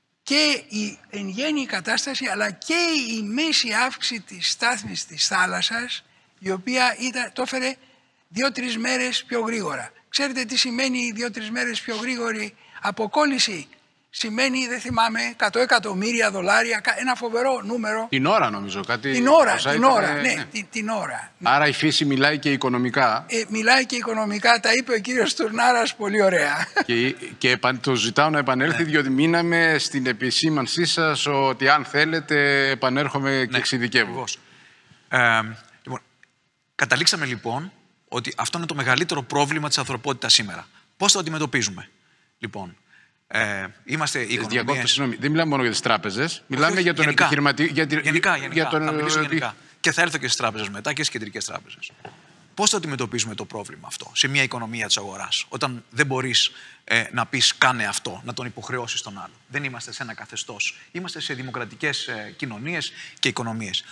και η εν γέννη κατάσταση, αλλά και η μέση αύξηση της στάθμης της θάλασσας, η οποία ήταν, το έφερε δύο-τρεις μέρες πιο γρήγορα. Ξέρετε τι σημαίνει δύο-τρεις μέρες πιο γρήγορη αποκόλληση? Σημαίνει, δεν θυμάμαι, εκατό εκατομμύρια δολάρια, ένα φοβερό νούμερο. Την ώρα νομίζω, κάτι... Την ώρα, την ήταν, ώρα, ναι, ναι, ναι. Την, την ώρα. Άρα η φύση μιλάει και οικονομικά. Ε, μιλάει και οικονομικά, τα είπε ο κύριος Τουρνάρας πολύ ωραία. Και, και το ζητάω να επανέλθει, διότι μείναμε στην επισήμανσή σας ότι αν θέλετε επανέρχομαι και ναι, εξειδικεύω. Ε, λοιπόν, καταλήξαμε λοιπόν ότι αυτό είναι το μεγαλύτερο πρόβλημα της ανθρωπότητας σήμερα. Πώς το αντιμετωπίζουμε? Λοιπόν, ε, είμαστε οικονομίες... Δεν μιλάμε μόνο για τις τράπεζες, μιλάμε όχι, για τον επιχειρηματή... Για τη... Γενικά, γενικά. Για τον... Θα μιλήσω γενικά. Και θα έρθω και στις τράπεζες μετά και στις κεντρικές τράπεζες. Πώς το αντιμετωπίζουμε το πρόβλημα αυτό σε μια οικονομία της αγοράς, όταν δεν μπορείς ε, να πεις κάνε αυτό, να τον υποχρεώσεις τον άλλο? Δεν είμαστε σε ένα καθεστώς. Είμαστε σε δημοκρατικές ε, κοινωνίες και οικονομίες.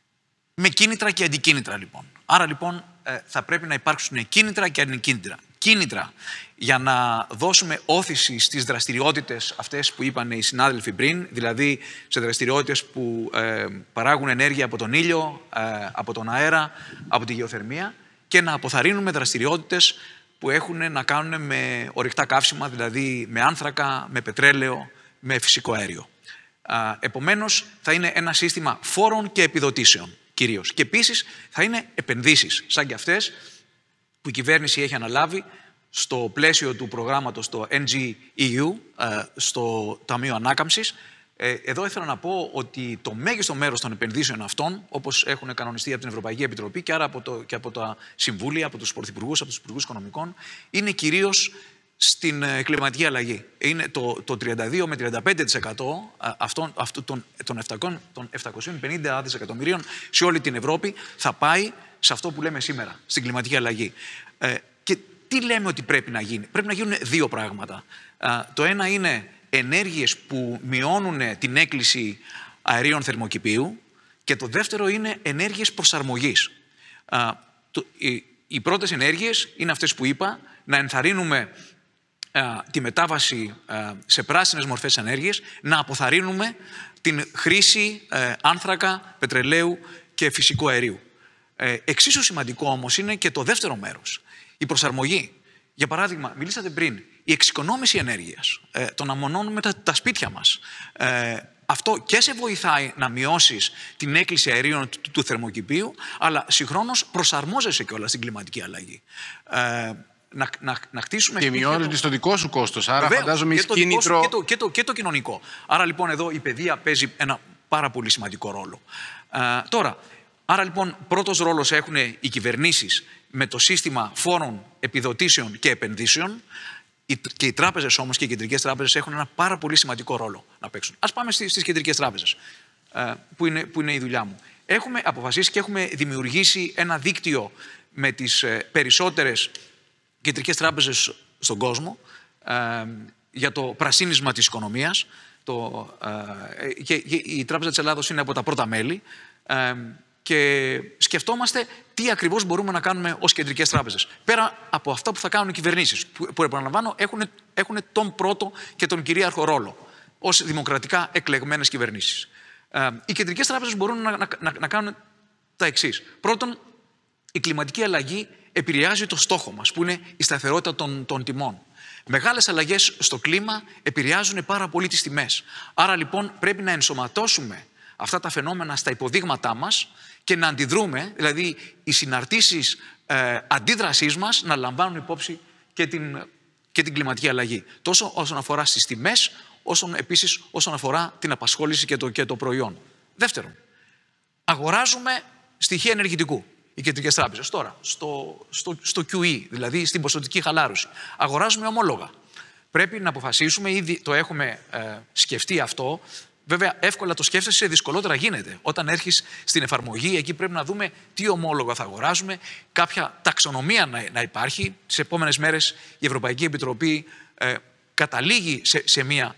Με κίνητρα και αντικίνητρα λοιπόν. Άρα λοιπόν ε, θα πρέπει να υπάρξουν κίνητρα και αντικίνητρα. Κίνητρα για να δώσουμε όθηση στις δραστηριότητες αυτές που είπαν οι συνάδελφοι πριν, δηλαδή σε δραστηριότητες που ε, παράγουν ενέργεια από τον ήλιο, ε, από τον αέρα, από τη γεωθερμία, και να αποθαρρύνουμε δραστηριότητες που έχουν να κάνουν με ορυκτά καύσιμα, δηλαδή με άνθρακα, με πετρέλαιο, με φυσικό αέριο. Ε, επομένως θα είναι ένα σύστημα φόρων και επιδοτήσεων. κυρίως. Και επίσης θα είναι επενδύσεις σαν και αυτές που η κυβέρνηση έχει αναλάβει στο πλαίσιο του προγράμματος το N G E U, στο Ταμείο Ανάκαμψης. Εδώ ήθελα να πω ότι το μέγιστο μέρος των επενδύσεων αυτών, όπως έχουν κανονιστεί από την Ευρωπαϊκή Επιτροπή και άρα από το, και από τα συμβούλια, από τους πρωθυπουργούς, από τους υπουργούς οικονομικών, είναι κυρίως στην κλιματική αλλαγή. Είναι το, το τριάντα δύο με τριάντα πέντε τοις εκατό αυτών, αυτού, των, των επτακόσιων πενήντα δισεκατομμυρίων σε όλη την Ευρώπη θα πάει σε αυτό που λέμε σήμερα, στην κλιματική αλλαγή. Ε, και τι λέμε ότι πρέπει να γίνει? Πρέπει να γίνουν δύο πράγματα. Ε, το ένα είναι ενέργειες που μειώνουν την έκκληση αερίων θερμοκηπίου και το δεύτερο είναι ενέργειες προσαρμογής. Ε, το, οι, οι πρώτες ενέργειες είναι αυτές που είπα, να ενθαρρύνουμε ε, τη μετάβαση ε, σε πράσινες μορφές ενέργειας, να αποθαρρύνουμε την χρήση ε, άνθρακα, πετρελαίου και φυσικού αερίου. Ε, εξίσου σημαντικό όμως είναι και το δεύτερο μέρος, η προσαρμογή. Για παράδειγμα, μιλήσατε πριν, η εξοικονόμηση ενέργειας, ε, το να μονώνουμε τα, τα σπίτια μας. Ε, αυτό και σε βοηθάει να μειώσεις την έκκληση αερίων του, του θερμοκηπίου, αλλά συγχρόνως προσαρμόζεσαι κιόλας στην κλιματική αλλαγή. Ε, να, να, να χτίσουμε... Και μειώνεις το δικό σου κόστος, άρα Βεβαίως, φαντάζομαι και εις το κίνητρο... Και το, και, το, και το κοινωνικό. Άρα λοιπόν εδώ η παιδεία παίζει ένα πάρα πολύ σημαντικό ρόλο. Ε, τώρα, άρα λοιπόν πρώτος ρόλος έχουν οι κυβερνήσεις με το σύστημα φόρων, επιδοτήσεων και επενδύσεων, και οι τράπεζες όμως και οι κεντρικές τράπεζες έχουν ένα πάρα πολύ σημαντικό ρόλο να παίξουν. Ας πάμε στις κεντρικές τράπεζες, που είναι, που είναι η δουλειά μου. Έχουμε αποφασίσει και έχουμε δημιουργήσει ένα δίκτυο με τις περισσότερες κεντρικές τράπεζες στον κόσμο για το πρασίνισμα της οικονομίας. Το, και η Τράπεζα της Ελλάδος είναι από τα πρώτα μέλη. Και σκεφτόμαστε τι ακριβώς μπορούμε να κάνουμε ως κεντρικές τράπεζες. Πέρα από αυτά που θα κάνουν οι κυβερνήσεις, που, που επαναλαμβάνω έχουν, έχουν τον πρώτο και τον κυρίαρχο ρόλο ως δημοκρατικά εκλεγμένες κυβερνήσεις. Ε, οι κεντρικές τράπεζες μπορούν να, να, να, να κάνουν τα εξής. Πρώτον, η κλιματική αλλαγή επηρεάζει το στόχο μας, που είναι η σταθερότητα των, των τιμών. Μεγάλες αλλαγές στο κλίμα επηρεάζουν πάρα πολύ τις τιμές. Άρα λοιπόν πρέπει να ενσωματώσουμε αυτά τα φαινόμενα στα υποδείγματά μας και να αντιδρούμε, δηλαδή οι συναρτήσεις ε, αντίδρασής μας να λαμβάνουν υπόψη και την, και την κλιματική αλλαγή. Τόσο όσον αφορά στις τιμές, όσον επίσης όσον αφορά την απασχόληση και το, και το προϊόν. Δεύτερον, αγοράζουμε στοιχεία ενεργητικού. Οι κεντρικές τράπεζες τώρα, στο, στο, στο Q E, δηλαδή στην ποσοτική χαλάρωση. Αγοράζουμε ομόλογα. Πρέπει να αποφασίσουμε, ήδη το έχουμε ε, σκεφτεί αυτό. Βέβαια, εύκολα το σκέφτεσαι, δυσκολότερα γίνεται. Όταν έρχεις στην εφαρμογή, εκεί πρέπει να δούμε τι ομόλογα θα αγοράζουμε, κάποια ταξονομία να, να υπάρχει. Τις επόμενες μέρες η Ευρωπαϊκή Επιτροπή ε, καταλήγει σε, σε μια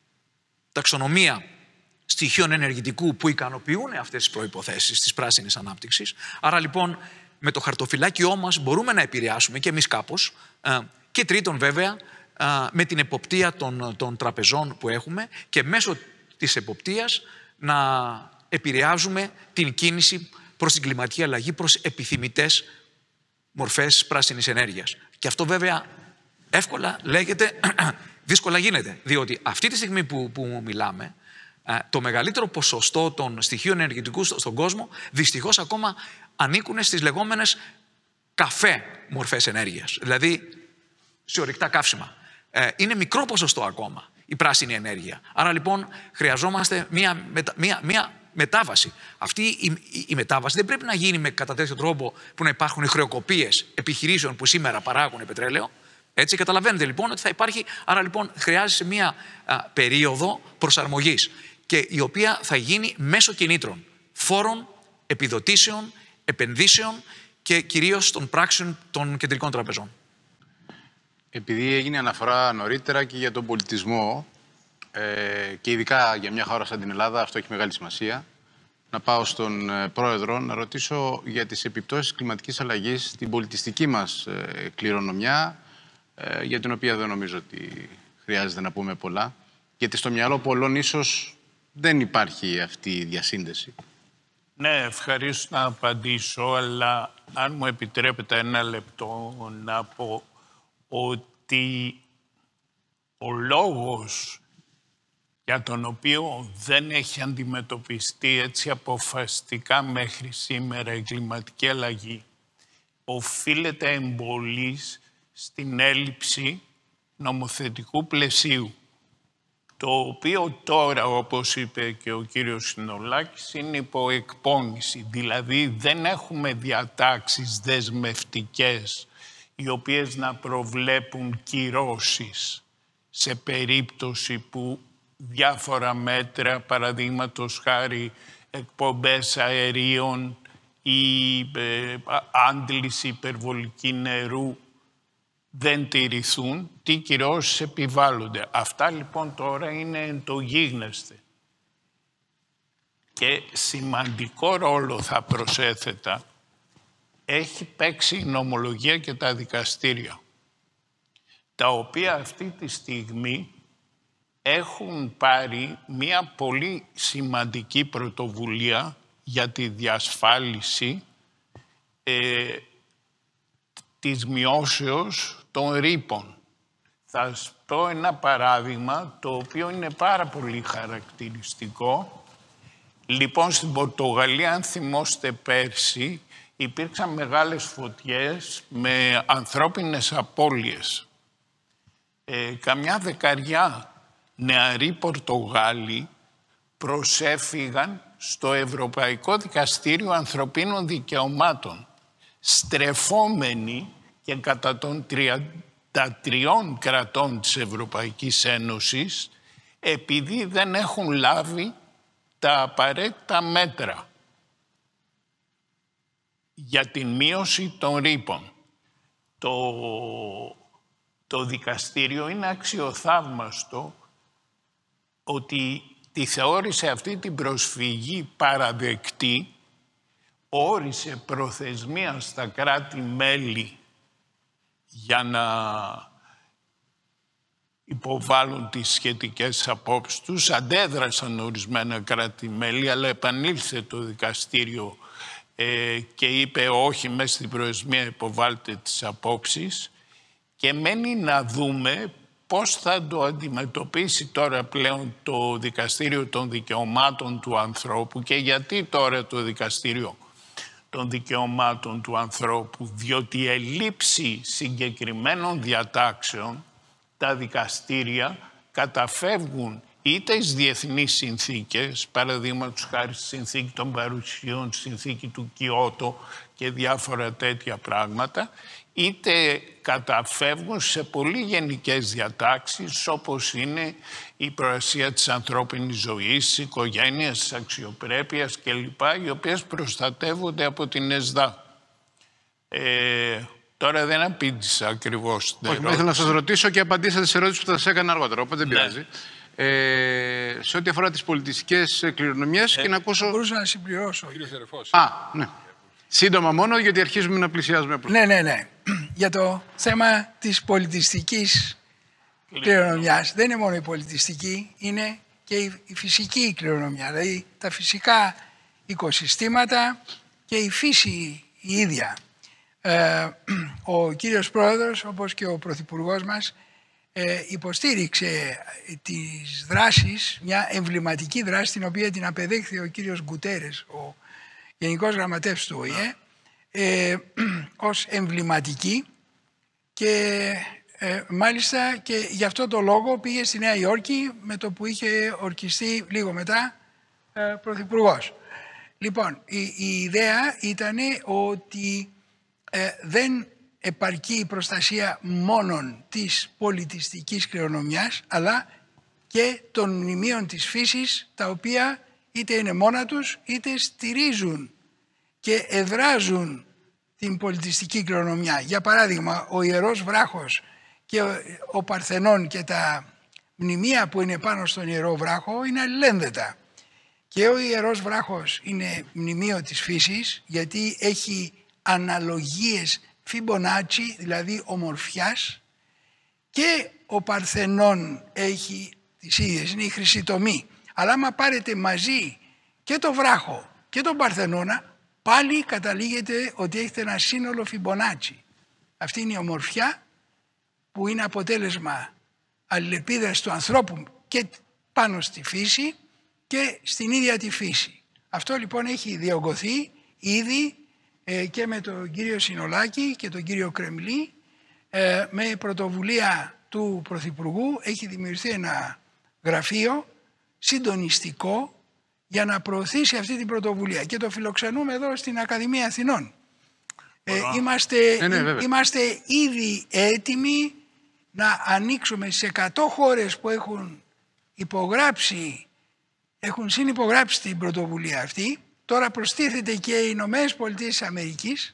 ταξονομία στοιχείων ενεργητικού που ικανοποιούν αυτές τις προϋποθέσεις της πράσινης ανάπτυξης. Άρα λοιπόν με το χαρτοφυλάκιό μας μπορούμε να επηρεάσουμε και εμείς κάπως. Ε, και τρίτον βέβαια ε, με την εποπτεία των, των τραπεζών που έχουμε και μέσω της εποπτείας να επηρεάζουμε την κίνηση προς την κλιματική αλλαγή, προς επιθυμητές μορφές πράσινης ενέργειας. Και αυτό βέβαια εύκολα λέγεται, δύσκολα γίνεται. Διότι αυτή τη στιγμή που, που μιλάμε, το μεγαλύτερο ποσοστό των στοιχείων ενεργητικού στον κόσμο δυστυχώς ακόμα ανήκουν στις λεγόμενες καφέ μορφές ενέργειας. Δηλαδή σε ορυκτά καύσιμα. Είναι μικρό ποσοστό ακόμα η πράσινη ενέργεια. Άρα λοιπόν χρειαζόμαστε μία, μετα, μία, μία μετάβαση. Αυτή η, η, η μετάβαση δεν πρέπει να γίνει με κατά τέτοιο τρόπο που να υπάρχουν χρεοκοπίες επιχειρήσεων που σήμερα παράγουν πετρέλαιο. Έτσι καταλαβαίνετε λοιπόν ότι θα υπάρχει, άρα λοιπόν χρειάζεται μία α, περίοδο προσαρμογής και η οποία θα γίνει μέσω κινήτρων, φόρων, επιδοτήσεων, επενδύσεων και κυρίως των πράξεων των κεντρικών τραπεζών. Επειδή έγινε αναφορά νωρίτερα και για τον πολιτισμό ε, και ειδικά για μια χώρα σαν την Ελλάδα, αυτό έχει μεγάλη σημασία, να πάω στον ε, Πρόεδρο να ρωτήσω για τις επιπτώσεις κλιματικής αλλαγής στην πολιτιστική μας ε, κληρονομιά, ε, για την οποία δεν νομίζω ότι χρειάζεται να πούμε πολλά, γιατί στο μυαλό πολλών ίσως δεν υπάρχει αυτή η διασύνδεση. Ναι, ευχαρίστω να απαντήσω, αλλά αν μου επιτρέπετε ένα λεπτό να πω ότι ο λόγος για τον οποίο δεν έχει αντιμετωπιστεί έτσι αποφασιστικά μέχρι σήμερα η κλιματική αλλαγή, οφείλεται εμπολής στην έλλειψη νομοθετικού πλαισίου, το οποίο τώρα, όπως είπε και ο κύριος Συνολάκης, είναι υπό εκπόνηση. Δηλαδή δεν έχουμε διατάξεις δεσμευτικές οι οποίες να προβλέπουν κυρώσεις σε περίπτωση που διάφορα μέτρα, παραδείγματος χάρη εκπομπές αερίων ή ε, άντληση υπερβολική νερού, δεν τηρηθούν, τι κυρώσεις επιβάλλονται. Αυτά λοιπόν τώρα είναι εν το γίγνεσθε. Και σημαντικό ρόλο θα προσέθετα έχει παίξει η νομολογία και τα δικαστήρια, τα οποία αυτή τη στιγμή έχουν πάρει μια πολύ σημαντική πρωτοβουλία για τη διασφάλιση ε, της μειώσεως των ρήπων. Θα σας πω ένα παράδειγμα το οποίο είναι πάρα πολύ χαρακτηριστικό. Λοιπόν, στην Πορτογαλία, αν θυμόστε πέρσι, υπήρξαν μεγάλες φωτιές με ανθρώπινες απώλειες. Ε, καμιά δεκαριά νεαροί Πορτογάλοι προσέφυγαν στο Ευρωπαϊκό Δικαστήριο Ανθρωπίνων Δικαιωμάτων, στρεφόμενοι και κατά των τριάντα τριών κρατών της Ευρωπαϊκής Ένωσης, επειδή δεν έχουν λάβει τα απαραίτητα μέτρα για την μείωση των ρήπων. Το, το δικαστήριο είναι αξιοθαύμαστο ότι τη θεώρησε αυτή την προσφυγή παραδεκτή, όρισε προθεσμία στα κράτη-μέλη για να υποβάλουν τις σχετικές απόψεις τους. Αντέδρασαν ορισμένα κράτη-μέλη, αλλά επανήλθε το δικαστήριο ε, και είπε όχι, μέσα στην προθεσμία υποβάλλετε τις απόψεις, και μένει να δούμε πώς θα το αντιμετωπίσει τώρα πλέον το Δικαστήριο των Δικαιωμάτων του Ανθρώπου. Και γιατί τώρα το Δικαστήριο των Δικαιωμάτων του Ανθρώπου? Διότι ελήψη συγκεκριμένων διατάξεων τα δικαστήρια καταφεύγουν είτε στις διεθνείς συνθήκες, παραδείγματος χάρη στη συνθήκη των Παρισίων, στη συνθήκη του Κιώτο και διάφορα τέτοια πράγματα, είτε καταφεύγουν σε πολύ γενικές διατάξεις όπως είναι η προστασία της ανθρώπινης ζωής, της οικογένειας, της αξιοπρέπειας κλπ, οι οποίες προστατεύονται από την ΕΣΔΑ. Ε, τώρα δεν απήντησα ακριβώς την ερώτηση. Όχι, ήθελα να σας ρωτήσω και απαντήσατε σε ερώτηση που θα σας έκανα αργότερα, οπότε δεν ναι. πειράζει. Ε, σε ό,τι αφορά τις πολιτιστικές κληρονομιές ε, και να ακούσω... Θα μπορούσα να συμπληρώσω. Α, ναι. Σύντομα μόνο, γιατί αρχίζουμε να πλησιάζουμε προς... Ναι, ναι, ναι. Για το θέμα της πολιτιστικής κληρονομιάς. Δεν είναι μόνο η πολιτιστική, είναι και η φυσική κληρονομιά. Δηλαδή τα φυσικά οικοσυστήματα και η φύση η ίδια. Ε, ο κύριος Πρόεδρος, όπως και ο Πρωθυπουργός μας, ε, υποστήριξε τις δράσεις, μια εμβληματική δράση, την οποία την απεδέχθη ο κύριος Γκουτέρες, ο Γενικός Γραμματεύς του Ο Η Ε, ε, ως εμβληματική, και ε, μάλιστα και γι' αυτό το λόγο πήγε στη Νέα Υόρκη με το που είχε ορκιστεί λίγο μετά ε, Πρωθυπουργός. Λοιπόν, η, η ιδέα ήταν ότι ε, δεν επαρκεί η προστασία μόνον της πολιτιστικής κληρονομιάς, αλλά και των μνημείων της φύσης, τα οποία είτε είναι μόνα τους, είτε στηρίζουν και εδράζουν την πολιτιστική κληρονομιά. Για παράδειγμα, ο Ιερός Βράχος και ο, ο Παρθενών και τα μνημεία που είναι πάνω στον Ιερό Βράχο είναι αλληλένδετα. Και ο Ιερός Βράχος είναι μνημείο της φύσης, γιατί έχει αναλογίες Φιμπονάτσι, δηλαδή ομορφιάς, και ο Παρθενών έχει τις ίδιες, είναι η χρυσή τομή. Αλλά άμα πάρετε μαζί και το Βράχο και τον Παρθενώνα, πάλι καταλήγετε ότι έχετε ένα σύνολο Φιμπονάτσι. Αυτή είναι η ομορφιά που είναι αποτέλεσμα αλληλεπίδρασης του ανθρώπου και πάνω στη φύση και στην ίδια τη φύση. Αυτό λοιπόν έχει διωγγωθεί ήδη ε, και με τον κύριο Συνολάκη και τον κύριο Κρεμλή. Ε, με πρωτοβουλία του Πρωθυπουργού έχει δημιουργηθεί ένα γραφείο συντονιστικό για να προωθήσει αυτή την πρωτοβουλία και το φιλοξενούμε εδώ στην Ακαδημία Αθηνών. Ε, είμαστε, ναι, ναι, είμαστε ήδη έτοιμοι να ανοίξουμε στις εκατό χώρες που έχουν υπογράψει, έχουν συνυπογράψει την πρωτοβουλία αυτή. Τώρα προστίθεται και οι Ηνωμένες Πολιτείες της Αμερικής,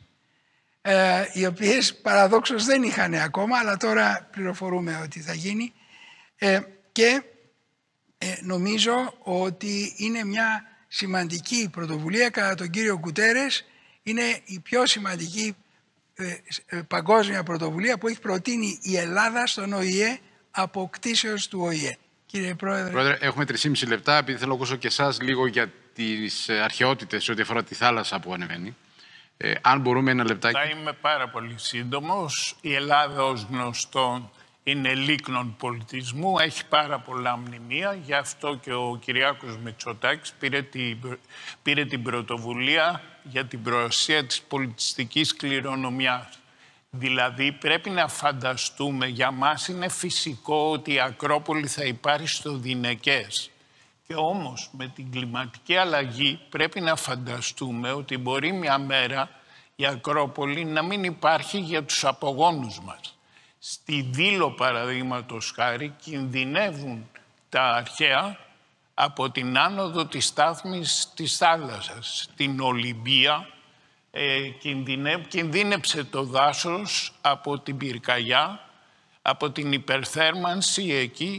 ε, οι οποίες παραδόξως δεν είχαν ακόμα, αλλά τώρα πληροφορούμε ότι θα γίνει. Ε, και ε, νομίζω ότι είναι μια σημαντική πρωτοβουλία. Κατά τον κύριο Γκουτέρες είναι η πιο σημαντική ε, ε, παγκόσμια πρωτοβουλία που έχει προτείνει η Ελλάδα στον Ο Η Ε από κτήσεως του Ο Η Ε. Κύριε Πρόεδρε. Πρόεδρε, έχουμε τρία λεπτά, επειδή θέλω να ακούσω και εσάς λίγο για τις αρχαιότητες σε ό,τι αφορά τη θάλασσα που ανεβαίνει. Ε, αν μπορούμε ένα λεπτάκι. Θα είμαι πάρα πολύ σύντομος. Η Ελλάδα ως γνωστό είναι λίκνον πολιτισμού, έχει πάρα πολλά μνημεία, γι' αυτό και ο Κυριάκος Μητσοτάκης πήρε την, πήρε την πρωτοβουλία για την προστασία της πολιτιστικής κληρονομιάς. Δηλαδή πρέπει να φανταστούμε, για μας είναι φυσικό ότι η Ακρόπολη θα υπάρχει στο Δινεκές. Και όμως με την κλιματική αλλαγή πρέπει να φανταστούμε ότι μπορεί μια μέρα η Ακρόπολη να μην υπάρχει για τους απογόνους μας. Στη Δήλο παραδείγματος χάρη κινδυνεύουν τα αρχαία από την άνοδο της στάθμης της θάλασσας. Στην Ολυμπία ε, κινδυνε, κινδύνεψε το δάσος από την πυρκαγιά, από την υπερθέρμανση εκεί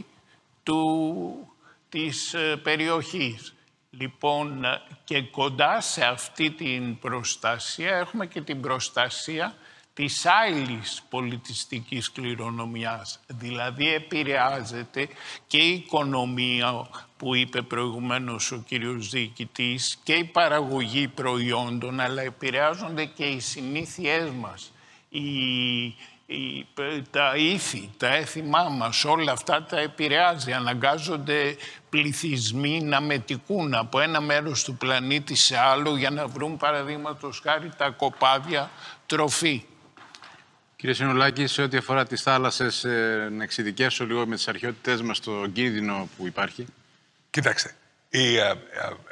του, της ε, περιοχής. Λοιπόν, και κοντά σε αυτή την προστασία έχουμε και την προστασία της άειλης πολιτιστικής κληρονομιάς. Δηλαδή επηρεάζεται και η οικονομία που είπε προηγουμένως ο κύριος διοικητής και η παραγωγή προϊόντων, αλλά επηρεάζονται και οι συνήθειές μας, η, η, τα ήθη, τα έθιμά μας, όλα αυτά τα επηρεάζει. Αναγκάζονται πληθυσμοί να μετικούν από ένα μέρος του πλανήτη σε άλλο για να βρουν παραδείγματος χάρη τα κοπάδια τροφή. Κύριε Συνολάκη, σε ό,τι αφορά τις θάλασσες, ε, να εξειδικεύσω λίγο με τις αρχαιότητές μας το κίνδυνο που υπάρχει. Κοιτάξτε, η, α, α,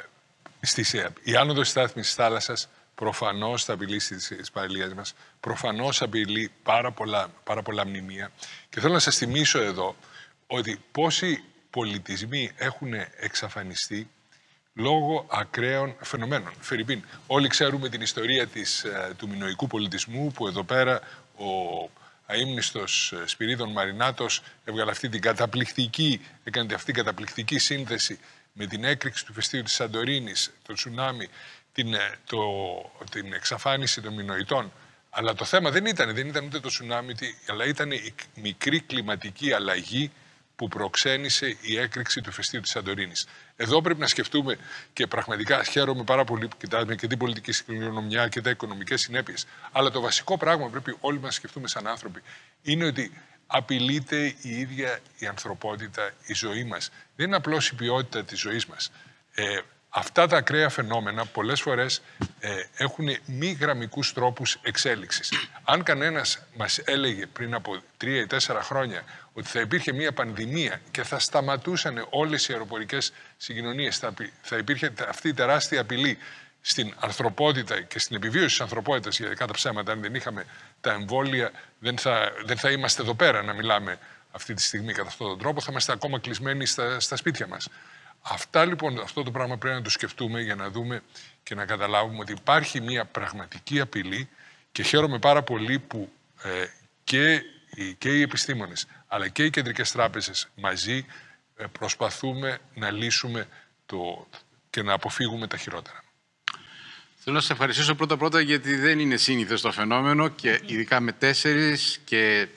στις, α, η άνοδος της στάθμης της θάλασσας προφανώς θα απειλεί στις παραλίες μας, προφανώς απειλεί πάρα πολλά, πάρα πολλά μνημεία. Και θέλω να σας θυμίσω εδώ ότι πόσοι πολιτισμοί έχουν εξαφανιστεί λόγω ακραίων φαινομένων. Φερρυπίν, όλοι ξέρουμε την ιστορία της, του μινωικού πολιτισμού, που εδώ πέρα ο αείμνηστος Σπυρίδων Μαρινάτος έβγαλε αυτή την καταπληκτική, έκανε αυτή την καταπληκτική σύνδεση με την έκρηξη του ηφαιστείου της Σαντορίνης, το τσουνάμι, την, το, την εξαφάνιση των μινωητών. Αλλά το θέμα δεν ήταν, δεν ήταν ούτε το τσουνάμι, αλλά ήταν η μικρή κλιματική αλλαγή που προξένησε η έκρηξη του ηφαιστείου της Σαντορίνης. Εδώ πρέπει να σκεφτούμε, και πραγματικά χαίρομαι πάρα πολύ που κοιτάζουμε και την πολιτική κληρονομιά και τα οικονομικές συνέπειες. Αλλά το βασικό πράγμα που πρέπει όλοι μας να σκεφτούμε σαν άνθρωποι είναι ότι απειλείται η ίδια η ανθρωπότητα, η ζωή μας. Δεν είναι απλώς η ποιότητα της ζωής μας. Ε, αυτά τα ακραία φαινόμενα πολλές φορές ε, έχουν μη γραμμικούς τρόπους εξέλιξης. Αν κανένας μας έλεγε πριν από τρία ή τέσσερα χρόνια ότι θα υπήρχε μια πανδημία και θα σταματούσαν όλες οι αεροπορικές συγκοινωνίες, θα, θα υπήρχε αυτή η τεράστια απειλή στην ανθρωπότητα και στην επιβίωση της ανθρωπότητας, γιατί κατά ψέματα, αν δεν είχαμε τα εμβόλια, δεν θα, δεν θα είμαστε εδώ πέρα να μιλάμε αυτή τη στιγμή κατά αυτόν τον τρόπο, θα είμαστε ακόμα κλεισμένοι στα, στα σπίτια μας. Αυτά λοιπόν, αυτό το πράγμα πρέπει να το σκεφτούμε για να δούμε και να καταλάβουμε ότι υπάρχει μια πραγματική απειλή, και χαίρομαι πάρα πολύ που ε, και, οι, και οι επιστήμονες αλλά και οι κεντρικές τράπεζες μαζί ε, προσπαθούμε να λύσουμε το, και να αποφύγουμε τα χειρότερα. Θέλω να σας ευχαριστήσω πρώτα-πρώτα, γιατί δεν είναι σύνηθες το φαινόμενο και ειδικά με τέσσερις και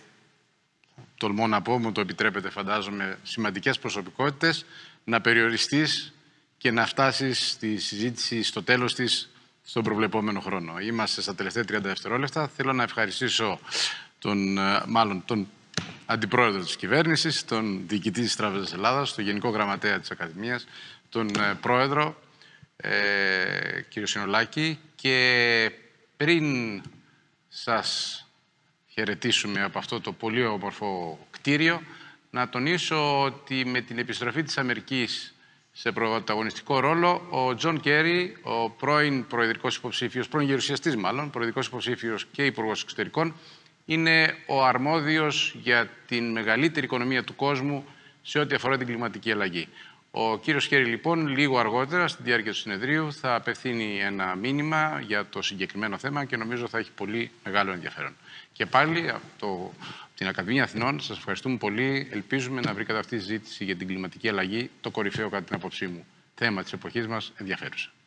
τολμώ να πω, μου το επιτρέπετε φαντάζομαι, σημαντικές προσωπικότητες, να περιοριστείς και να φτάσεις στη συζήτηση στο τέλος της στον προβλεπόμενο χρόνο. Είμαστε στα τελευταία τριάντα δευτερόλεπτα. Θέλω να ευχαριστήσω τον, μάλλον τον Αντιπρόεδρο της κυβέρνησης, τον Διοικητή της Τράπεζας Ελλάδας, τον Γενικό Γραμματέα της Ακαδημίας, τον ε, Πρόεδρο, ε, κύριο Συνολάκη, και πριν σας χαιρετήσουμε από αυτό το πολύ όμορφο κτίριο, να τονίσω ότι με την επιστροφή της Αμερικής σε πρωταγωνιστικό ρόλο, ο Τζον Κέρι, ο πρώην προεδρικός υποψήφιος, πρώην γερουσιαστής μάλλον, προεδρικός υποψήφιος και υπουργός εξωτερικών, είναι ο αρμόδιος για την μεγαλύτερη οικονομία του κόσμου σε ό,τι αφορά την κλιματική αλλαγή. Ο κύριος Κέρι, λοιπόν, λίγο αργότερα, στη διάρκεια του συνεδρίου, θα απευθύνει ένα μήνυμα για το συγκεκριμένο θέμα και νομίζω θα έχει πολύ μεγάλο ενδιαφέρον. Και πάλι, από το, την Ακαδημία Αθηνών, σας ευχαριστούμε πολύ. Ελπίζουμε να βρήκατε αυτή τη συζήτηση για την κλιματική αλλαγή, το κορυφαίο, κατά την άποψή μου, θέμα της εποχής μας, ενδιαφέρουσα.